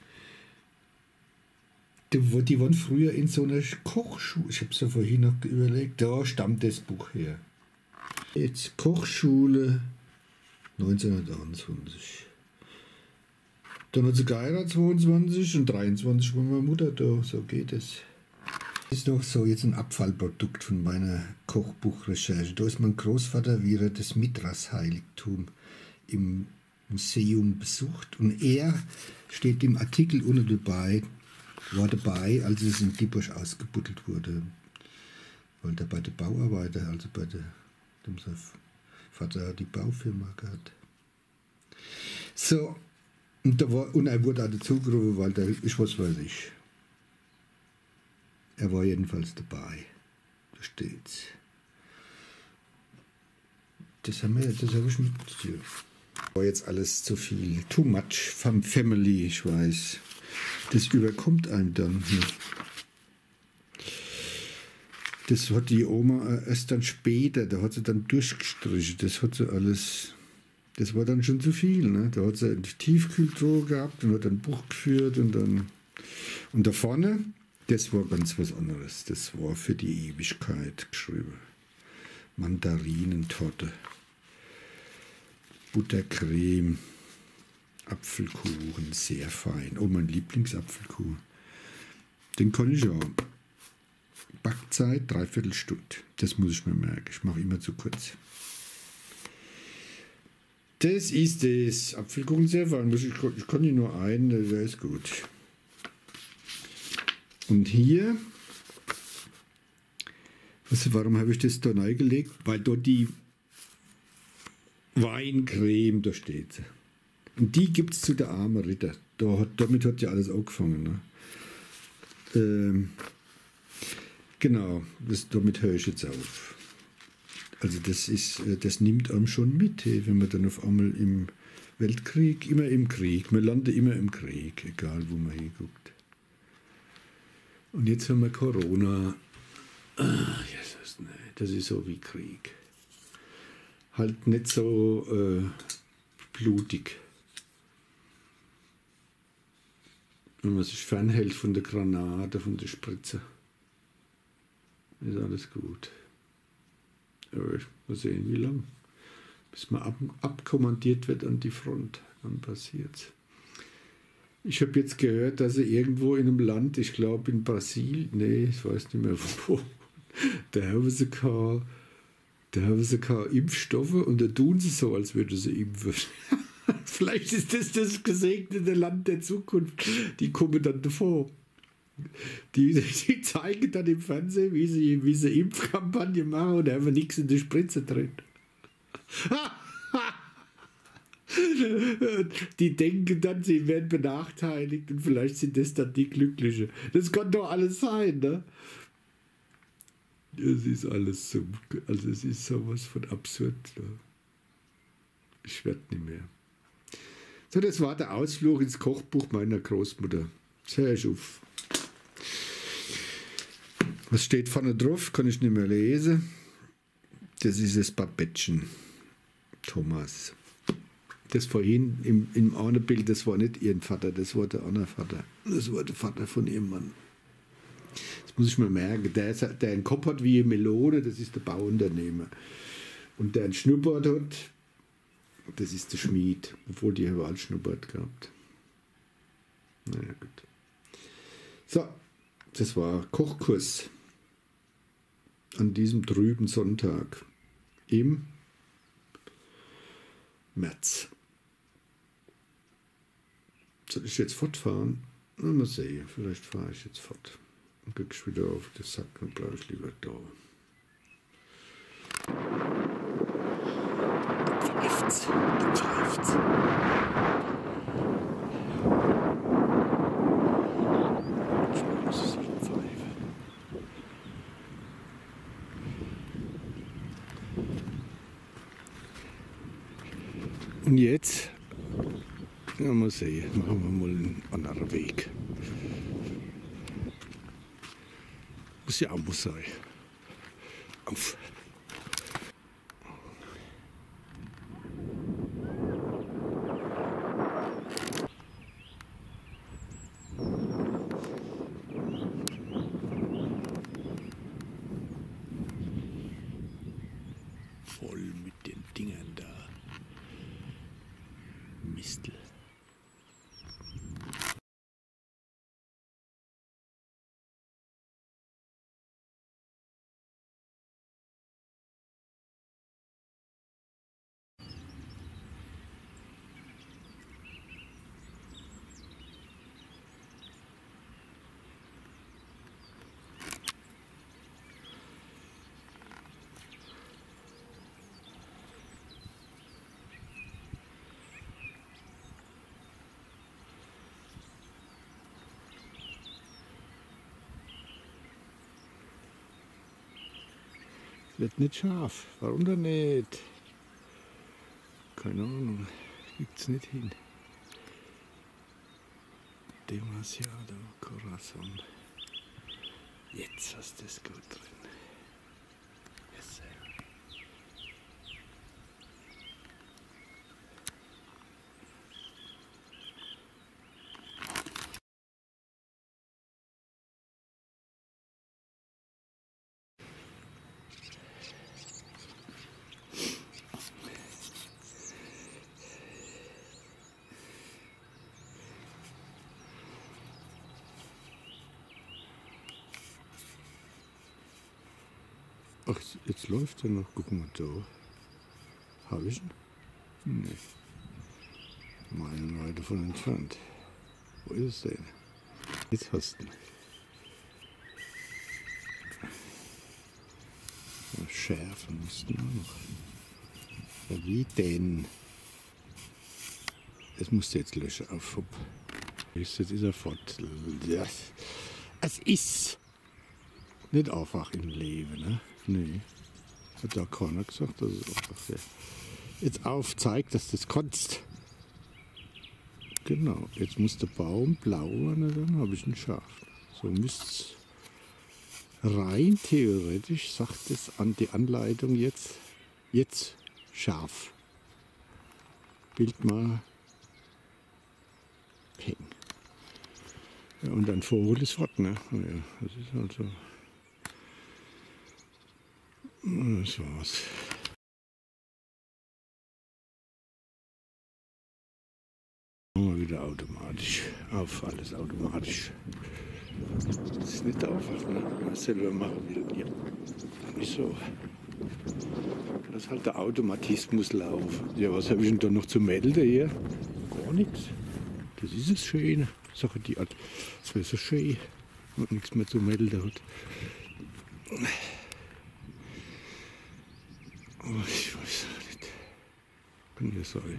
Die waren früher in so einer Kochschule. Ich habe es ja vorhin noch überlegt. Da stammt das Buch her. Jetzt Kochschule 1921. Dann hat sie geheiratet 22 und 23 war meine Mutter da. So geht es. Das ist doch so jetzt ein Abfallprodukt von meiner Kochbuchrecherche. Da ist mein Großvater wieder das Mithras-Heiligtum im Museum besucht. Und er steht im Artikel unten dabei, war dabei, als es in Dieburg ausgebuddelt wurde. Weil er bei der Bauarbeiter, also bei dem sein Vater hat die Baufirma gehabt. So, und er wurde auch dazugerufen, weil der ist, was weiß ich. Er war jedenfalls dabei. Da steht's. Das habe ich mit. War jetzt alles zu viel. Too much Family, ich weiß. Das überkommt einem dann. Das hat die Oma erst dann später, da hat sie dann durchgestrichen. Das hat sie alles. Das war dann schon zu viel. Ne? Da hat sie eine Tiefkühltruhe gehabt und hat ein Buch geführt und dann. Und da vorne. Das war ganz was anderes. Das war für die Ewigkeit geschrieben. Mandarinentorte, Buttercreme, Apfelkuchen, sehr fein. Oh, mein Lieblingsapfelkuchen. Den kann ich auch. Backzeit 3/4 Stunde. Das muss ich mir merken. Ich mache immer zu kurz. Das ist das. Apfelkuchen sehr warm. Ich kann hier nur einen, der ist gut. Und hier, warum habe ich das da reingelegt? Weil dort die Weincreme da steht. Und die gibt es zu der armen Ritter. Damit hat ja alles angefangen. Ne? Genau, damit höre ich jetzt auf. Also das nimmt einem schon mit, wenn man dann auf einmal im Weltkrieg, immer im Krieg, man landet immer im Krieg, egal wo man hinguckt. Und jetzt haben wir Corona. Jesus, nee, das ist so wie Krieg. Halt nicht so blutig. Wenn man sich fernhält von der Granate, von der Spritze, ist alles gut. Aber mal sehen, wie lange. Bis man abkommandiert wird an die Front, dann passiert's. Ich habe jetzt gehört, dass sie irgendwo in einem Land, ich glaube in Brasilien, nee, ich weiß nicht mehr wo, da haben sie keine Impfstoffe und da tun sie so, als würden sie impfen. Vielleicht ist das gesegnete Land der Zukunft. Die kommen dann davor. Die zeigen dann im Fernsehen, wie sie Impfkampagne machen und haben nichts in die Spritze drin. Die denken dann, sie werden benachteiligt und vielleicht sind das dann die Glücklichen. Das kann doch alles sein, ne? Es ist alles so, also es ist sowas von absurd. Ne? Ich werde nicht mehr. So, das war der Ausflug ins Kochbuch meiner Großmutter. Jetzt höre ich auf. Was steht vorne drauf? Kann ich nicht mehr lesen. Das ist das Babettchen. Thomas. Das vorhin im anderen Bild, das war nicht ihren Vater, das war der andere Vater. Das war der Vater von ihrem Mann. Das muss ich mir merken. Der einen Kopf hat wie eine Melone, das ist der Bauunternehmer. Und der einen Schnurrbart hat, das ist der Schmied, obwohl die überall Schnurrbart gehabt. Naja, gut. So, das war Kochkurs an diesem trüben Sonntag im März. Soll ich jetzt fortfahren? Mal sehen, vielleicht fahre ich jetzt fort. Und krieg ich wieder auf den Sack und bleibe ich lieber da. Da pfeift's. Und jetzt, ja, mal sehen, machen wir mal einen anderen Weg. Muss ja auch muss sein. Auf. Voll mit den Dingern da. Mistel. Wird nicht scharf. Warum denn nicht? Keine Ahnung. Gibt's nicht hin. Demasiado Corazon. Jetzt hast du es gut drin. Yes, Ach, jetzt läuft er noch. Guck mal da. Habe ich ihn? Nee. Meilenweit davon entfernt. Wo ist es denn? Jetzt hast du ihn. Ja, schärfen mussten wir noch. Ja, wie denn? Das musst du jetzt löschen auf. Jetzt ist er fort. Ja. Es ist nicht einfach im Leben, ne? Nee. Hat da keiner gesagt, dass es einfach jetzt aufzeigt, dass das kannst. Genau, jetzt muss der Baum blau werden, dann habe ich ihn scharf. So müsste es rein theoretisch, sagt es an die Anleitung jetzt scharf. Bild mal peng. Ja, und ein Vogel ist fort, ne? Ja, das ist halt so. Das war's. Mal wieder automatisch. Auf alles automatisch. Das ist nicht einfach, ne? Wenn man es selber machen will. Ja. Nicht so. Das ist halt der Automatismus laufen. Ja, was habe ich denn da noch zu melden hier? Gar nichts. Das ist das Schöne. Sache die Art. Das wäre so schön. Und nichts mehr zu melden hat. Oh, ich weiß auch nicht. Kann ja sein.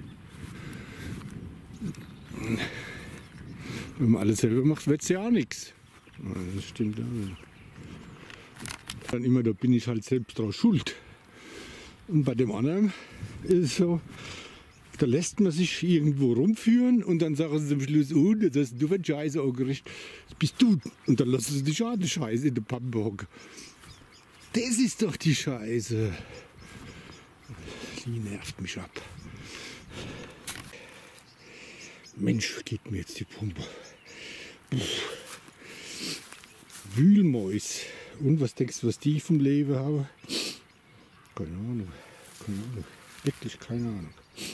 Wenn man alles selber macht, wird es ja auch nichts. Das stimmt auch. Dann immer, da bin ich halt selbst drauf schuld. Und bei dem anderen ist es so, da lässt man sich irgendwo rumführen und dann sagen sie zum Schluss, oh, das hast du für Scheiße angerichtet. Das bist du. Und dann lassen sie dich auch die Scheiße in der Pampe hocken. Das ist doch die Scheiße. Die nervt mich ab. Mensch, geht mir jetzt die Pumpe. Wühlmäus. Und was denkst du, was die vom Leben haben? Keine Ahnung. Keine Ahnung. Wirklich keine Ahnung.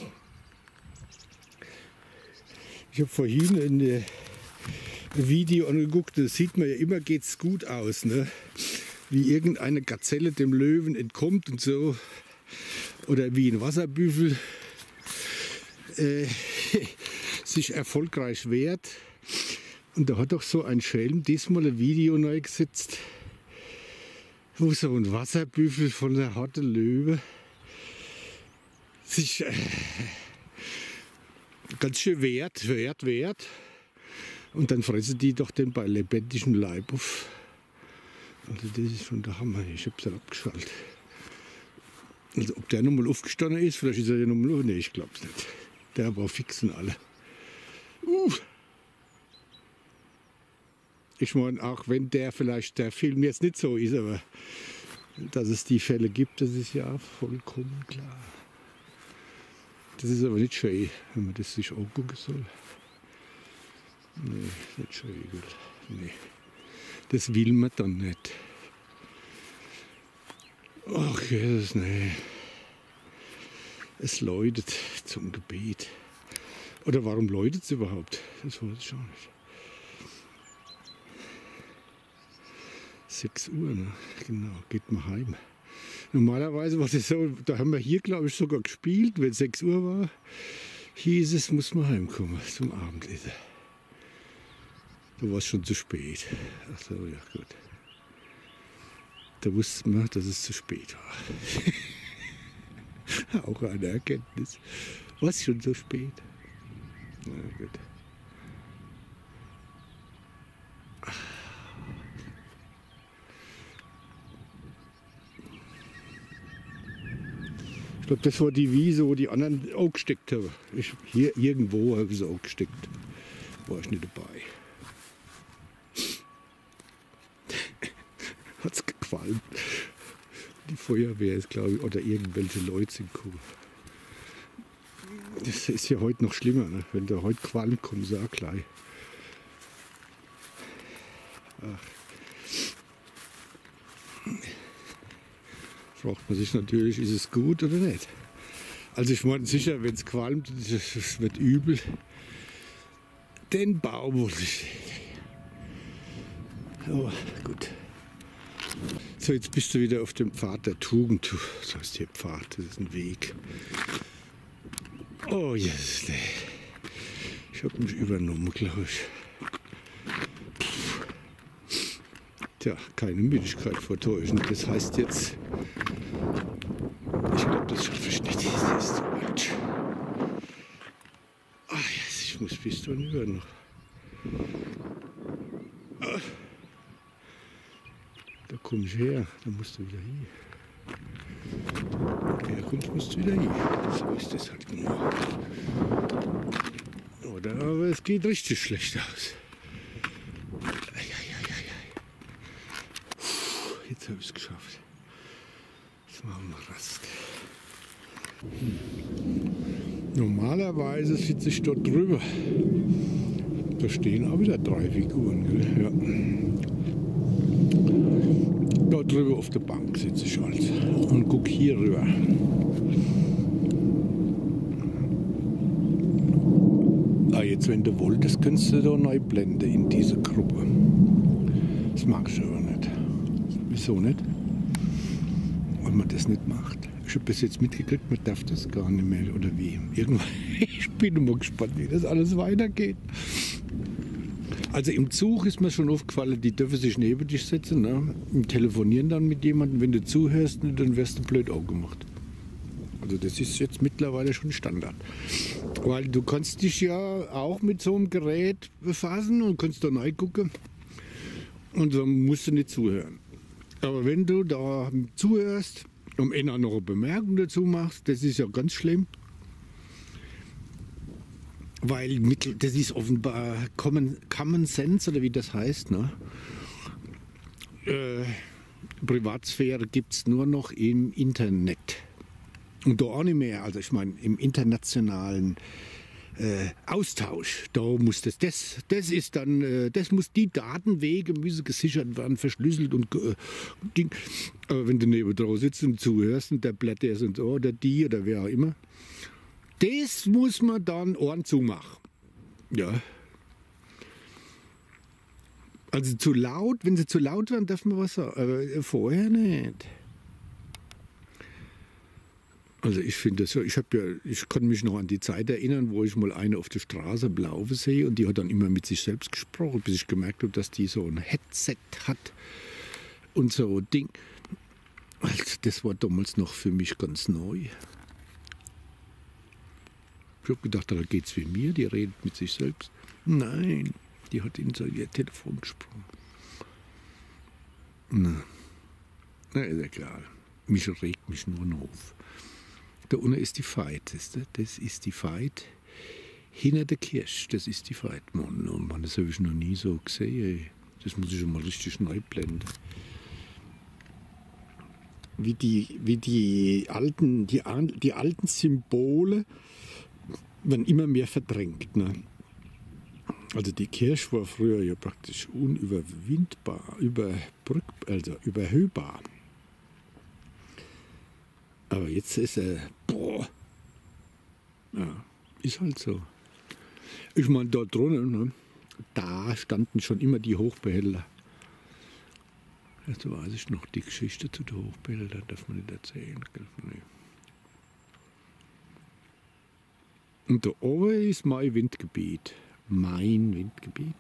Ich habe vorhin ein Video angeguckt, da sieht man ja immer, geht es gut aus, ne? Wie irgendeine Gazelle dem Löwen entkommt und so. Oder wie ein Wasserbüffel sich erfolgreich wehrt. Und da hat doch so ein Schelm diesmal ein Video neu gesetzt, wo so ein Wasserbüffel von der harten Löwe sich ganz schön wehrt. Und dann fressen die doch den bei lebendigem Leib auf. Also das ist schon der Hammer. Ich hab's dann abgeschaltet. Also ob der nochmal aufgestanden ist, vielleicht ist er ja nochmal auf. Nee, ich glaub's nicht. Der war fix und alle. Ich meine, auch wenn der Film jetzt nicht so ist, aber dass es die Fälle gibt, das ist ja vollkommen klar. Das ist aber nicht schön, wenn man das sich angucken soll. Nee, nicht schön. Nee. Das will man dann nicht. Ach Jesus, nee. Es läutet zum Gebet. Oder warum läutet es überhaupt? Das weiß ich auch nicht. 6 Uhr, ne? Genau, geht man heim. Normalerweise war das so, da haben wir hier, glaube ich, sogar gespielt, wenn 6 Uhr war, hieß es, muss man heimkommen zum Abendessen. Da war es schon zu spät. Ach so, ja gut. Da wusste man, dass es zu spät war. Auch eine Erkenntnis. War es schon so spät? Na gut. Ich glaube, das war die Wiese, wo die anderen auch gesteckt haben. Hier irgendwo habe ich sie auch gesteckt. War ich nicht dabei. Hat es gequalmt. Die Feuerwehr ist, glaube ich, oder irgendwelche Leute sind gekommen. Das ist ja heute noch schlimmer, ne? Wenn da heute Qualm kommen sie auch gleich. Ach. Fragt man sich natürlich, ist es gut oder nicht? Also ich meine sicher, wenn es qualmt, es wird übel. Den Baum wollte ich sehen. Aber gut. So, jetzt bist du wieder auf dem Pfad der Tugend. Das heißt hier Pfad, das ist ein Weg. Oh, yes. Ich habe mich übernommen, glaube ich. Tja, keine Müdigkeit vortäuschen. Das heißt jetzt, ich glaube, das schaffe ich nicht. Das ist zu weit. Ah, yes, ich muss bis dann über noch. Ah. Da komm ich her, da musst du wieder hin. Herkunft musst du wieder hin. So ist das halt nur. Oder aber es geht richtig schlecht aus. Jetzt habe ich es geschafft. Jetzt machen wir Rast. Normalerweise sitze ich dort drüber. Da stehen auch wieder 3 Figuren. Gell? Ja. Dort drüber auf der Bank sitze ich halt und gucke hier rüber. Ah, jetzt, wenn du wolltest, könntest du da neu blenden in diese Gruppe. Das mag ich aber nicht. Wieso nicht? Weil man das nicht macht. Ich habe bis jetzt mitgekriegt, man darf das gar nicht mehr, oder wie? Irgendwann, ich bin immer gespannt, wie das alles weitergeht. Also im Zug ist mir schon aufgefallen, die dürfen sich neben dich setzen, ne? Und telefonieren dann mit jemandem. Wenn du zuhörst, dann wirst du blöd aufgemacht. Also das ist jetzt mittlerweile schon Standard. Weil du kannst dich ja auch mit so einem Gerät befassen und kannst da reingucken. Und dann musst du nicht zuhören. Aber wenn du da zuhörst, am Ende noch eine Bemerkung dazu machst, das ist ja ganz schlimm. Weil das ist offenbar Common Sense, oder wie das heißt. Ne? Privatsphäre gibt es nur noch im Internet. Und da auch nicht mehr. Also ich meine, im internationalen Austausch, da muss das ist dann, das muss, die Datenwege müssen gesichert werden, verschlüsselt und Ding. Aber wenn du neben drauf sitzt und zuhörst und der blättert und so, oder die oder wer auch immer, das muss man dann Ohren zumachen. Ja. Also zu laut, wenn sie zu laut werden, darf man was sagen, aber vorher nicht. Also ich finde das so, ich kann mich noch an die Zeit erinnern, wo ich mal eine auf der Straße laufen sehe und die hat dann immer mit sich selbst gesprochen, bis ich gemerkt habe, dass die so ein Headset hat und so ein Ding. Also das war damals noch für mich ganz neu. Ich habe gedacht, da geht es wie mir, die redet mit sich selbst. Nein, die hat in so ihr Telefon gesprochen. Na, ist egal. Mich regt mich nur noch auf. Da unten ist die Veit, das ist die Veit hinter der Kirche, das ist die Veit. Mann, oh Mann, das habe ich noch nie so gesehen. Das muss ich schon mal richtig neu blenden. Wie die alten Symbole werden immer mehr verdrängt. Ne? Also die Kirche war früher ja praktisch unüberwindbar, überhöhbar. Aber jetzt ist er, ja, ist halt so. Ich meine, dort drunten, ne, da standen schon immer die Hochbehälter. Jetzt weiß ich noch, die Geschichte zu den Hochbehältern darf man nicht erzählen. Nee. Und da oben ist mein Windgebiet. Mein Windgebiet.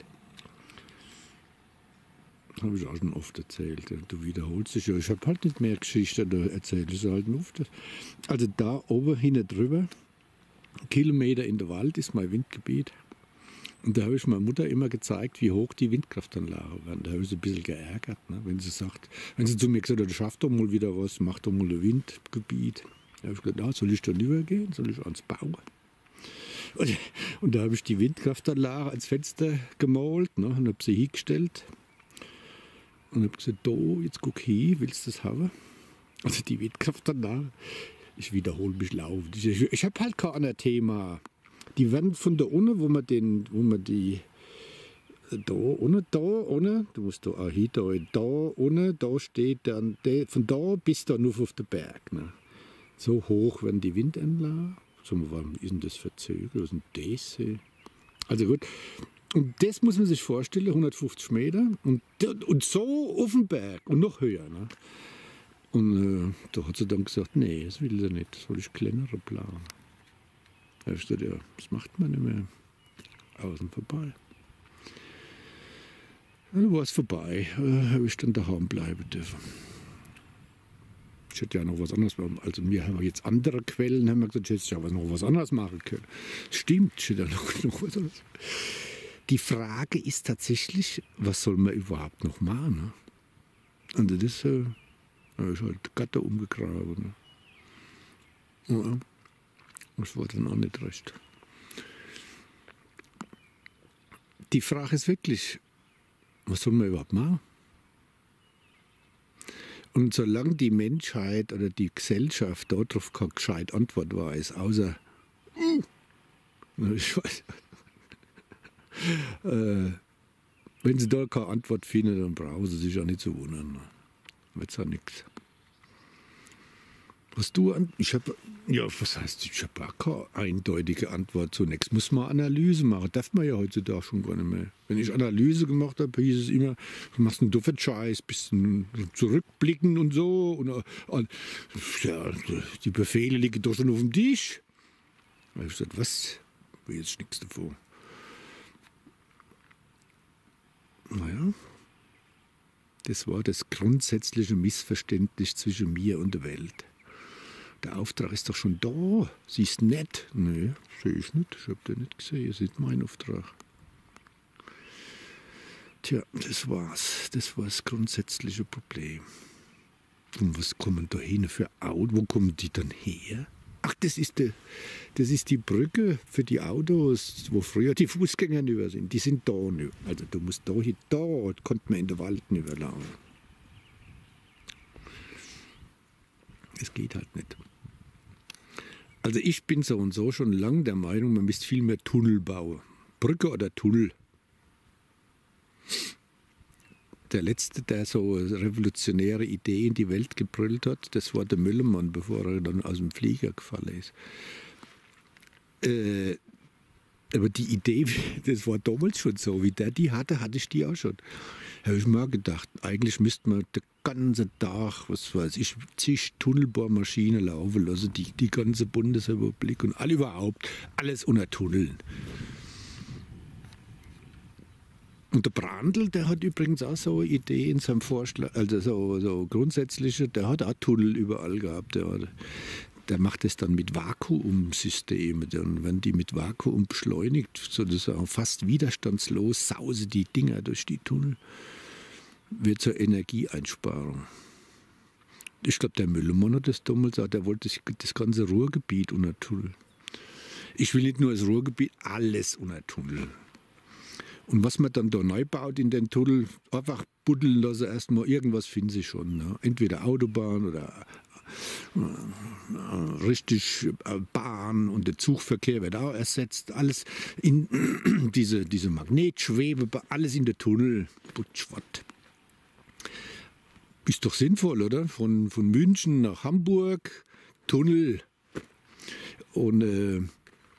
Habe ich auch schon oft erzählt. Du wiederholst dich ja. Ich habe halt nicht mehr Geschichten, da erzähle ich es halt oft. Also da oben hinten drüber, Kilometer in der Wald, ist mein Windgebiet. Und da habe ich meiner Mutter immer gezeigt, wie hoch die Windkraftanlagen werden. Da habe ich sie ein bisschen geärgert, ne? Wenn sie zu mir gesagt hat, schaff doch mal wieder was, mach doch mal ein Windgebiet. Da habe ich gesagt, soll ich da rübergehen? Soll ich ans Bauen? Und da habe ich die Windkraftanlage ans Fenster gemalt, ne, und habe sie hingestellt. Und habe gesagt, jetzt guck hier, willst du das haben? Also die Windkraftanlage, ich wiederhole mich laufend. Ich habe halt kein Thema. Die werden von da unten, wo man die da unten, du musst da auch hin, da unten, da steht dann, von da bis da nur auf den Berg. Ne? So hoch werden die Windanlagen. So, warum ist denn das verzögert? Was ist denn das? Also gut, Und das muss man sich vorstellen, 150 Meter und so auf dem Berg und noch höher. Ne? Und da hat sie dann gesagt, nee, das will sie nicht, das soll ich kleinere planen. Da habe ich gesagt, ja, das macht man nicht mehr. Außen vorbei. Dann war es vorbei, habe ich dann daheim bleiben dürfen. Ich hätte ja noch was anderes machen. Also wir haben jetzt andere Quellen, haben wir gesagt, ich hätte ja noch was anderes machen können. Stimmt, ich hätte ja noch was anderes. Die Frage ist tatsächlich, was soll man überhaupt noch machen? Ne? Und das habe ich halt Gatter umgegraben. Ne? Ja, das war dann auch nicht recht. Die Frage ist wirklich, was soll man überhaupt machen? Und solange die Menschheit oder die Gesellschaft darauf keine gescheite Antwort weiß, außer ich weiß, wenn sie da keine Antwort finden, dann brauchen sie sich auch nicht zu wundern. Wird es auch nichts. Was du an. Ich habe. Ja, was heißt, ich habe auch keine eindeutige Antwort. Zunächst muss man Analyse machen. Darf man ja heutzutage schon gar nicht mehr. Wenn ich Analyse gemacht habe, hieß es immer, du machst einen doofen Scheiß, bisschen zurückblicken und so. Und ja, die Befehle liegen doch schon auf dem Tisch. Da habe ich gesagt, was? Ich will jetzt nichts davon. Naja, das war das grundsätzliche Missverständnis zwischen mir und der Welt. Der Auftrag ist doch schon da. Siehst du nicht? Nee, sehe ich nicht. Ich habe den nicht gesehen. Das ist mein Auftrag. Tja, das war's. Das war das grundsätzliche Problem. Und was kommen da hin für Autos? Wo kommen die dann her? Ach, das ist die Brücke für die Autos, wo früher die Fußgänger über sind. Die sind da nicht. Also du musst da hin. Da konnte man in der Wald nicht überlaufen. Es geht halt nicht. Also ich bin so und so schon lange der Meinung, man müsste viel mehr Tunnel bauen. Brücke oder Tunnel. Der letzte, der so revolutionäre Idee in die Welt gebrüllt hat, das war der Müllermann, bevor er dann aus dem Flieger gefallen ist. Aber die Idee, das war damals schon so, wie der die hatte ich die auch schon. Da habe ich mal gedacht, eigentlich müsste man den ganzen Tag, was weiß ich, zig Tunnelbohrmaschinen laufen lassen, die ganze Bundesrepublik und alle überhaupt, alles unter Tunneln. Und der Brandl, der hat übrigens auch so eine Idee in seinem Vorschlag, also so grundsätzliche, der hat auch Tunnel überall gehabt. Der macht es dann mit Vakuumsystemen. Dann werden die mit Vakuum beschleunigt, sodass fast widerstandslos sausen die Dinger durch die Tunnel. Wird zur Energieeinsparung. Ich glaube, der Müllermann hat das damals gesagt, der wollte das ganze Ruhrgebiet unter Tunnel. Ich will nicht nur das Ruhrgebiet, alles unter Tunnel. Und was man dann da neu baut in den Tunnel, einfach buddeln lassen erstmal, irgendwas finden sie schon. Ne? Entweder Autobahn oder richtig Bahn und der Zugverkehr wird auch ersetzt. Alles in diese Magnetschwebe, alles in der Tunnel. Putschwatt. Ist doch sinnvoll, oder? Von München nach Hamburg, Tunnel. Und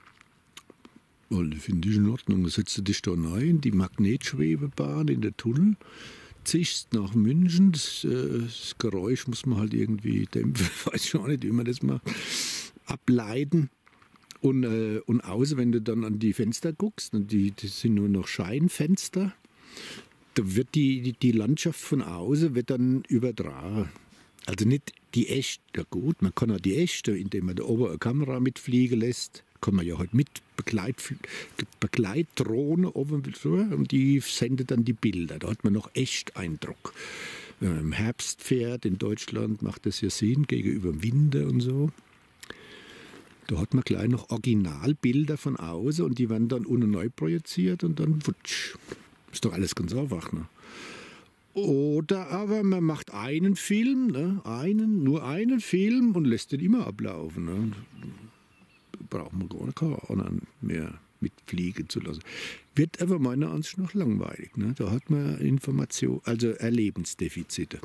finde ich in Ordnung. Setzt du dich da rein, die Magnetschwebebahn in der Tunnel, ziehst nach München, das Geräusch muss man halt irgendwie dämpfen, weiß ich auch nicht, wie man das macht, ableiten. Und außer, wenn du dann an die Fenster guckst, und das sind nur noch Scheinfenster, da wird die Landschaft von außen wird dann übertragen. Also nicht die echte, ja gut, man kann auch die echte, indem man da oben eine Kamera mitfliegen lässt, kann man ja halt mit Begleitdrohne oben drüber und die sendet dann die Bilder. Da hat man noch echt Eindruck. Wenn man im Herbst fährt in Deutschland, macht das ja Sinn, gegenüber dem Winter und so. Da hat man gleich noch Originalbilder von außen und die werden dann unten neu projiziert und dann wutsch. Ist doch alles ganz einfach. Ne? Oder aber man macht einen Film, ne? Nur einen Film und lässt den immer ablaufen. Ne? Braucht man gar keine anderen mehr mitfliegen zu lassen. Wird aber meiner Ansicht nach langweilig. Ne? Da hat man Erlebensdefizite.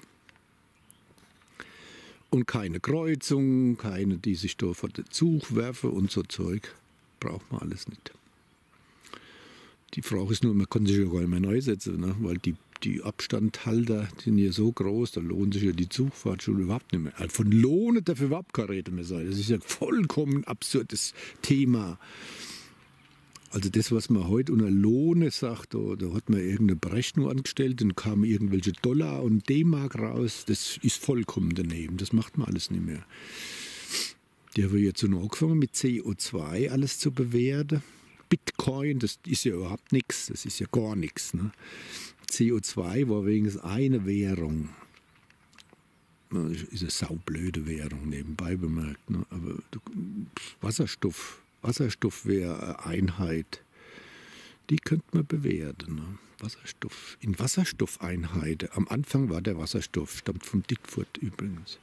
Und keine Kreuzung, keine, die sich da vor den Zug werfen und so Zeug. Braucht man alles nicht. Die Frage ist nur, man kann sich ja gar nicht mehr neu setzen, ne? Weil die Abstandhalter sind ja so groß, da lohnt sich ja die Zugfahrt schon überhaupt nicht mehr. Also von Lohnen darf überhaupt keine Rede mehr sein. Das ist ja ein vollkommen absurdes Thema. Also das, was man heute unter Lohne sagt, da hat man irgendeine Berechnung angestellt und kamen irgendwelche Dollar und D-Mark raus, das ist vollkommen daneben. Das macht man alles nicht mehr. Die haben jetzt so angefangen mit CO2 alles zu bewerten. Bitcoin, das ist ja überhaupt nichts, das ist ja gar nichts. Ne? CO2 war wenigstens eine Währung. Das ist eine saublöde Währung, nebenbei bemerkt. Ne? Aber Wasserstoff wäre eine Einheit. Die könnte man bewerten. Ne? Wasserstoff. In Wasserstoffeinheiten. Am Anfang war der Wasserstoff, stammt von Dickfurt übrigens.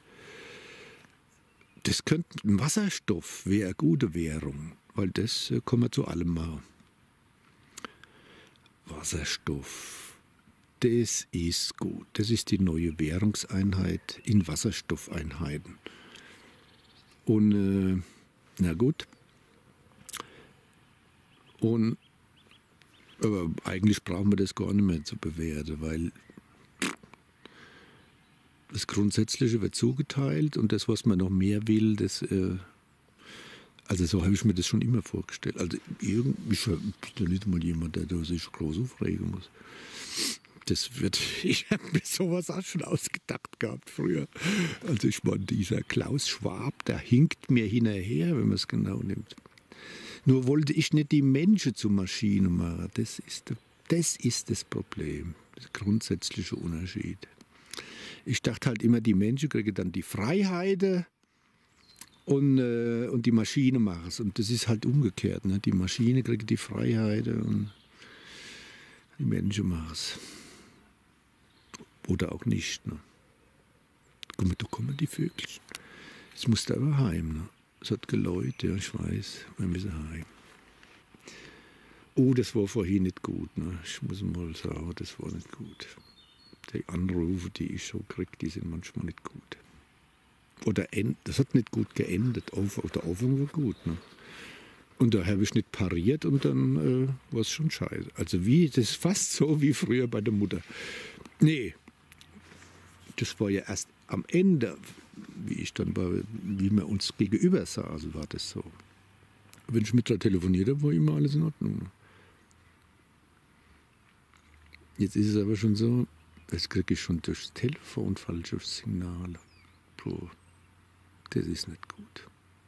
Wasserstoff wäre eine gute Währung, weil das kann man zu allem machen. Wasserstoff, das ist gut. Das ist die neue Währungseinheit in Wasserstoffeinheiten. Und, na gut. Aber eigentlich brauchen wir das gar nicht mehr zu bewerten, weil das Grundsätzliche wird zugeteilt und das, was man noch mehr will, das... Also so habe ich mir das schon immer vorgestellt. Also ich bin ja nicht mal jemand, der sich groß aufregen muss. Ich habe mir sowas auch schon ausgedacht gehabt früher. Also ich meine, dieser Klaus Schwab, der hinkt mir hinterher, wenn man es genau nimmt. Nur wollte ich nicht die Menschen zu Maschinen machen. Das ist das Problem, der grundsätzliche Unterschied. Ich dachte halt immer, die Menschen kriegen dann die Freiheiten, und die Maschine macht es. Und das ist halt umgekehrt. Ne? Die Maschine kriegt die Freiheit und die Menschen machen es. Oder auch nicht. Ne? Guck mal, da kommen die Vögelchen. Jetzt musst du aber heim. Ne? Es hat geläutet, ja, ich weiß. Wir müssen heim. Oh, das war vorhin nicht gut. Ne? Ich muss mal sagen, das war nicht gut. Die Anrufe, die ich so kriege, die sind manchmal nicht gut. Das hat nicht gut geendet. Der Anfang war gut. Ne? Und da habe ich nicht pariert und dann war es schon scheiße. Also das ist fast so wie früher bei der Mutter. Nee, das war ja erst am Ende, wie wir uns gegenüber saßen, war das so. Wenn ich mit der telefoniert habe, war immer alles in Ordnung. Ne? Jetzt ist es aber schon so, das kriege ich schon durchs Telefon falsche Signale. Puh. Das ist nicht gut.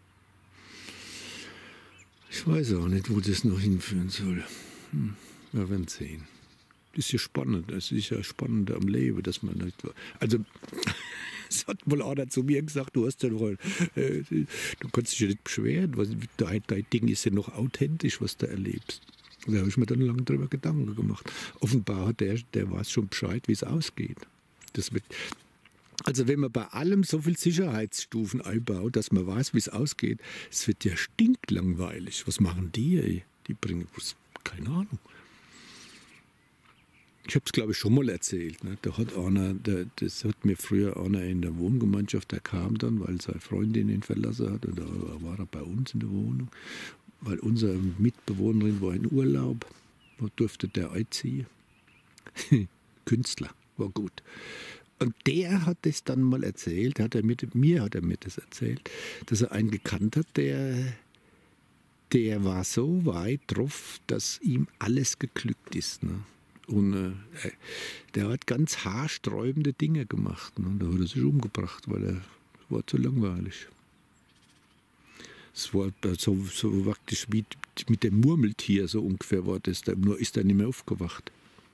Ich weiß auch nicht, wo das noch hinführen soll. Wir werden sehen. Das ist ja spannend. Es ist ja spannend am Leben, dass man nicht... Also, es hat wohl einer zu mir gesagt, du kannst dich ja nicht beschweren, dein Ding ist ja noch authentisch, was du erlebst. Da habe ich mir dann lange darüber Gedanken gemacht. Offenbar hat der weiß schon Bescheid, wie es ausgeht. Also wenn man bei allem so viel Sicherheitsstufen einbaut, dass man weiß, wie es ausgeht, es wird ja stinklangweilig. Was machen die? Ey? Die bringen, keine Ahnung. Ich habe es, glaube ich, schon mal erzählt. Ne? Das hat mir früher einer in der Wohngemeinschaft, der kam dann, weil seine Freundin ihn verlassen hat. Und da war er bei uns in der Wohnung. Weil unsere Mitbewohnerin war in Urlaub. Da durfte der einziehen. Künstler, war gut. Und der hat das dann mal erzählt, mir hat er mir das erzählt, dass er einen gekannt hat, der war so weit drauf, dass ihm alles geglückt ist. Ne? Und der hat ganz haarsträubende Dinge gemacht. Ne? Und da hat er sich umgebracht, weil er war zu langweilig. Es war so praktisch wie mit dem Murmeltier, so ungefähr war das. Nur ist er nicht mehr aufgewacht.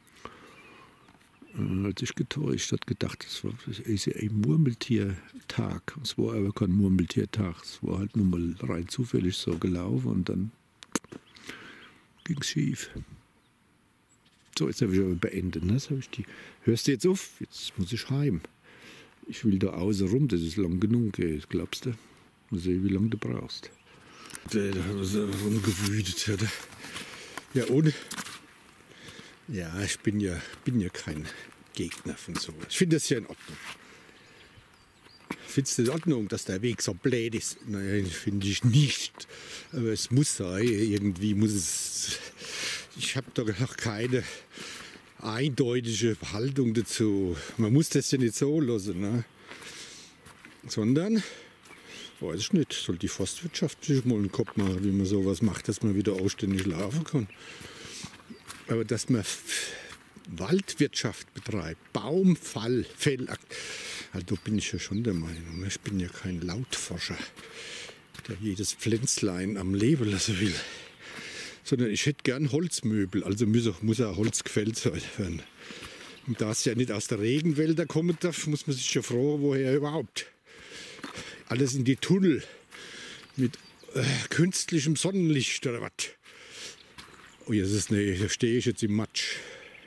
Hat sich getäuscht, hat gedacht, das ist ja ein Murmeltiertag. Es war aber kein Murmeltiertag, es war halt nur mal rein zufällig so gelaufen und dann ging es schief. So, jetzt habe ich aber beendet. Ne? Hörst du jetzt auf? Jetzt muss ich heim. Ich will da außen rum, das ist lang genug, glaubst du? Mal sehen, wie lange du brauchst. Der hat rumgewütet, oder? Ja, ohne. Ja, ich bin ja kein Gegner von sowas. Ich finde das ja in Ordnung. Findest du in Ordnung, dass der Weg so blöd ist? Nein, finde ich nicht. Aber es muss sein. Irgendwie muss es. Ich habe da noch keine eindeutige Haltung dazu. Man muss das ja nicht so lassen, ne? Sondern, weiß ich nicht, soll die Forstwirtschaft sich mal einen Kopf machen, wie man sowas macht, dass man wieder anständig laufen kann. Aber dass man Waldwirtschaft betreibt, Baumfall, also da bin ich ja schon der Meinung, ich bin ja kein Lautforscher, der jedes Pflänzlein am Leben lassen will. Sondern ich hätte gern Holzmöbel, also muss auch Holz gefällt sein. Und da es ja nicht aus der Regenwälder kommen darf, muss man sich ja fragen, woher überhaupt. Alles in die Tunnel mit künstlichem Sonnenlicht oder was. Oh, nee, da stehe ich jetzt im Matsch.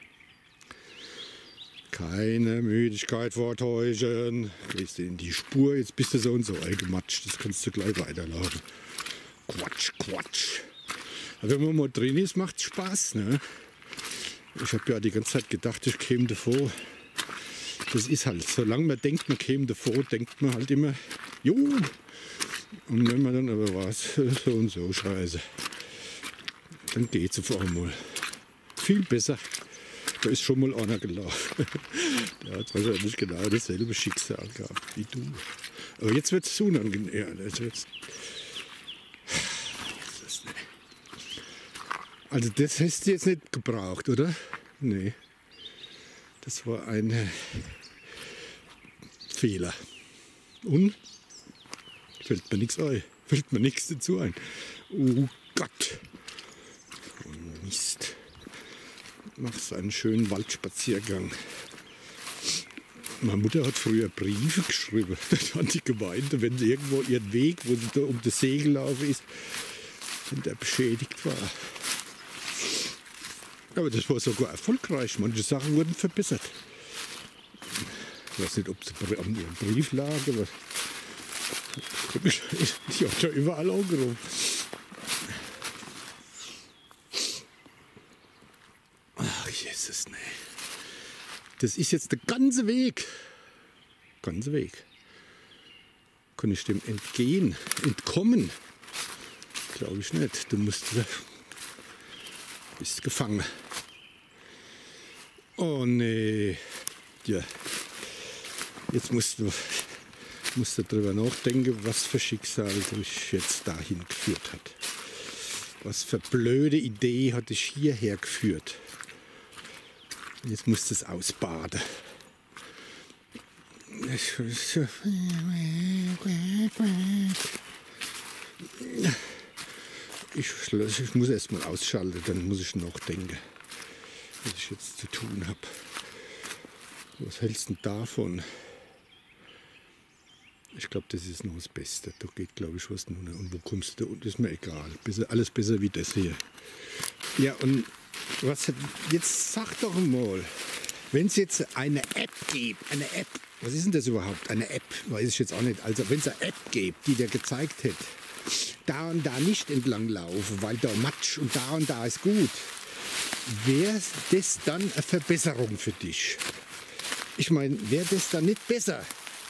Keine Müdigkeit vortäuschen. Gehst du in die Spur, jetzt bist du so und so eingematscht. Das kannst du gleich weiterlaufen. Quatsch, Quatsch. Aber wenn man mal drin ist, macht es Spaß. Ne? Ich habe ja die ganze Zeit gedacht, ich käme davor. Das ist halt, solange man denkt, man käme davor, denkt man halt immer, jo. Und wenn man dann aber was, so und so scheiße, dann geht es auf einmal. Viel besser. Da ist schon mal einer gelaufen. Der hat wahrscheinlich genau dasselbe Schicksal gehabt wie du. Aber jetzt wird es unangenehm. Ja, also das hast du jetzt nicht gebraucht, oder? Nee. Das war ein Fehler. Und? Fällt mir nichts ein. Fällt mir nichts dazu ein. Oh Gott. Oh Mist. Machst einen schönen Waldspaziergang. Meine Mutter hat früher Briefe geschrieben an die Gemeinde, wenn sie irgendwo ihren Weg, wo sie da um das See gelaufen ist, wenn der beschädigt war. Aber das war sogar erfolgreich. Manche Sachen wurden verbessert. Ich weiß nicht, ob es an ihrem Brief lag, aber ich habe da überall angerufen. Ach Jesus, nee. Das ist jetzt der ganze Weg. Ganze Weg. Kann ich dem entgehen, entkommen? Glaube ich nicht. Du bist gefangen. Oh nee. Ja. Jetzt musst du darüber nachdenken, was für Schicksal dich jetzt dahin geführt hat. Was für blöde Idee hat dich hierher geführt. Jetzt musst du es ausbaden. Ich muss erst mal ausschalten, dann muss ich nachdenken, was ich jetzt zu tun habe. Was hältst du denn davon? Ich glaube, das ist noch das Beste. Da geht, glaube ich, was nun. Und wo kommst du da? Das ist mir egal. Alles besser wie das hier. Ja, und jetzt sag doch mal, wenn es jetzt eine App gibt, was ist denn das überhaupt? Eine App, weiß ich jetzt auch nicht. Also wenn es eine App gibt, die dir gezeigt hätte, da und da nicht entlang laufen, weil da Matsch und da ist gut, wäre das dann eine Verbesserung für dich? Ich meine, wäre das dann nicht besser?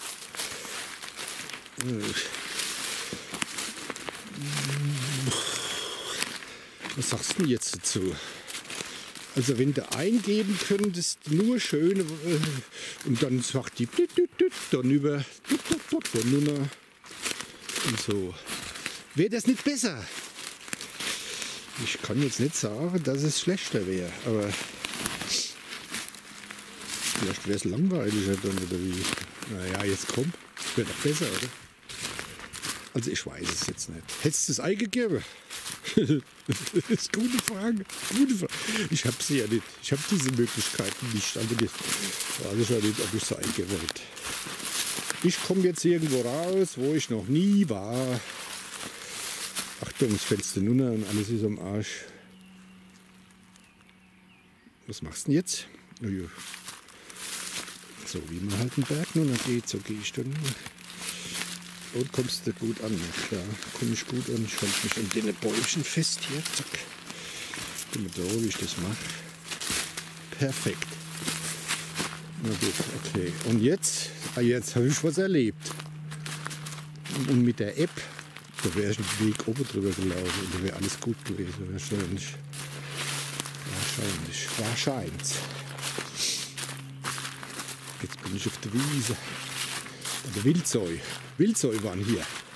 Was sagst du denn jetzt dazu? Also wenn du eingeben könntest, nur schöne, und dann sagt die dann über und so. Wäre das nicht besser? Ich kann jetzt nicht sagen, dass es schlechter wäre, aber vielleicht wäre es langweiliger dann oder wie. Naja, jetzt komm, wäre doch besser, oder? Also ich weiß es jetzt nicht. Hättest du es eingegeben? Das ist eine gute Frage. Ich habe sie ja nicht. Ich habe diese Möglichkeiten nicht. Also das weiß ich ja nicht, ob ich es eingeben hätte. Ich komme jetzt irgendwo raus, wo ich noch nie war. Achtung, es fällst du nun und alles ist am Arsch. Was machst du denn jetzt? So wie man halt einen Berg nun geht, so gehe ich dann. Und kommst du gut an? Ja, komme ich gut an. Ich halte mich an den Bäumchen fest hier. Zack. Guck mal da, wie ich das mache. Perfekt. Na gut, okay. Und jetzt habe ich was erlebt. Und mit der App, da wäre ich den Weg oben drüber gelaufen und da wäre alles gut gewesen wahrscheinlich. Wahrscheinlich. Wahrscheinlich. Jetzt bin ich auf der Wiese. Der Wildsäu. Wildsäu waren hier.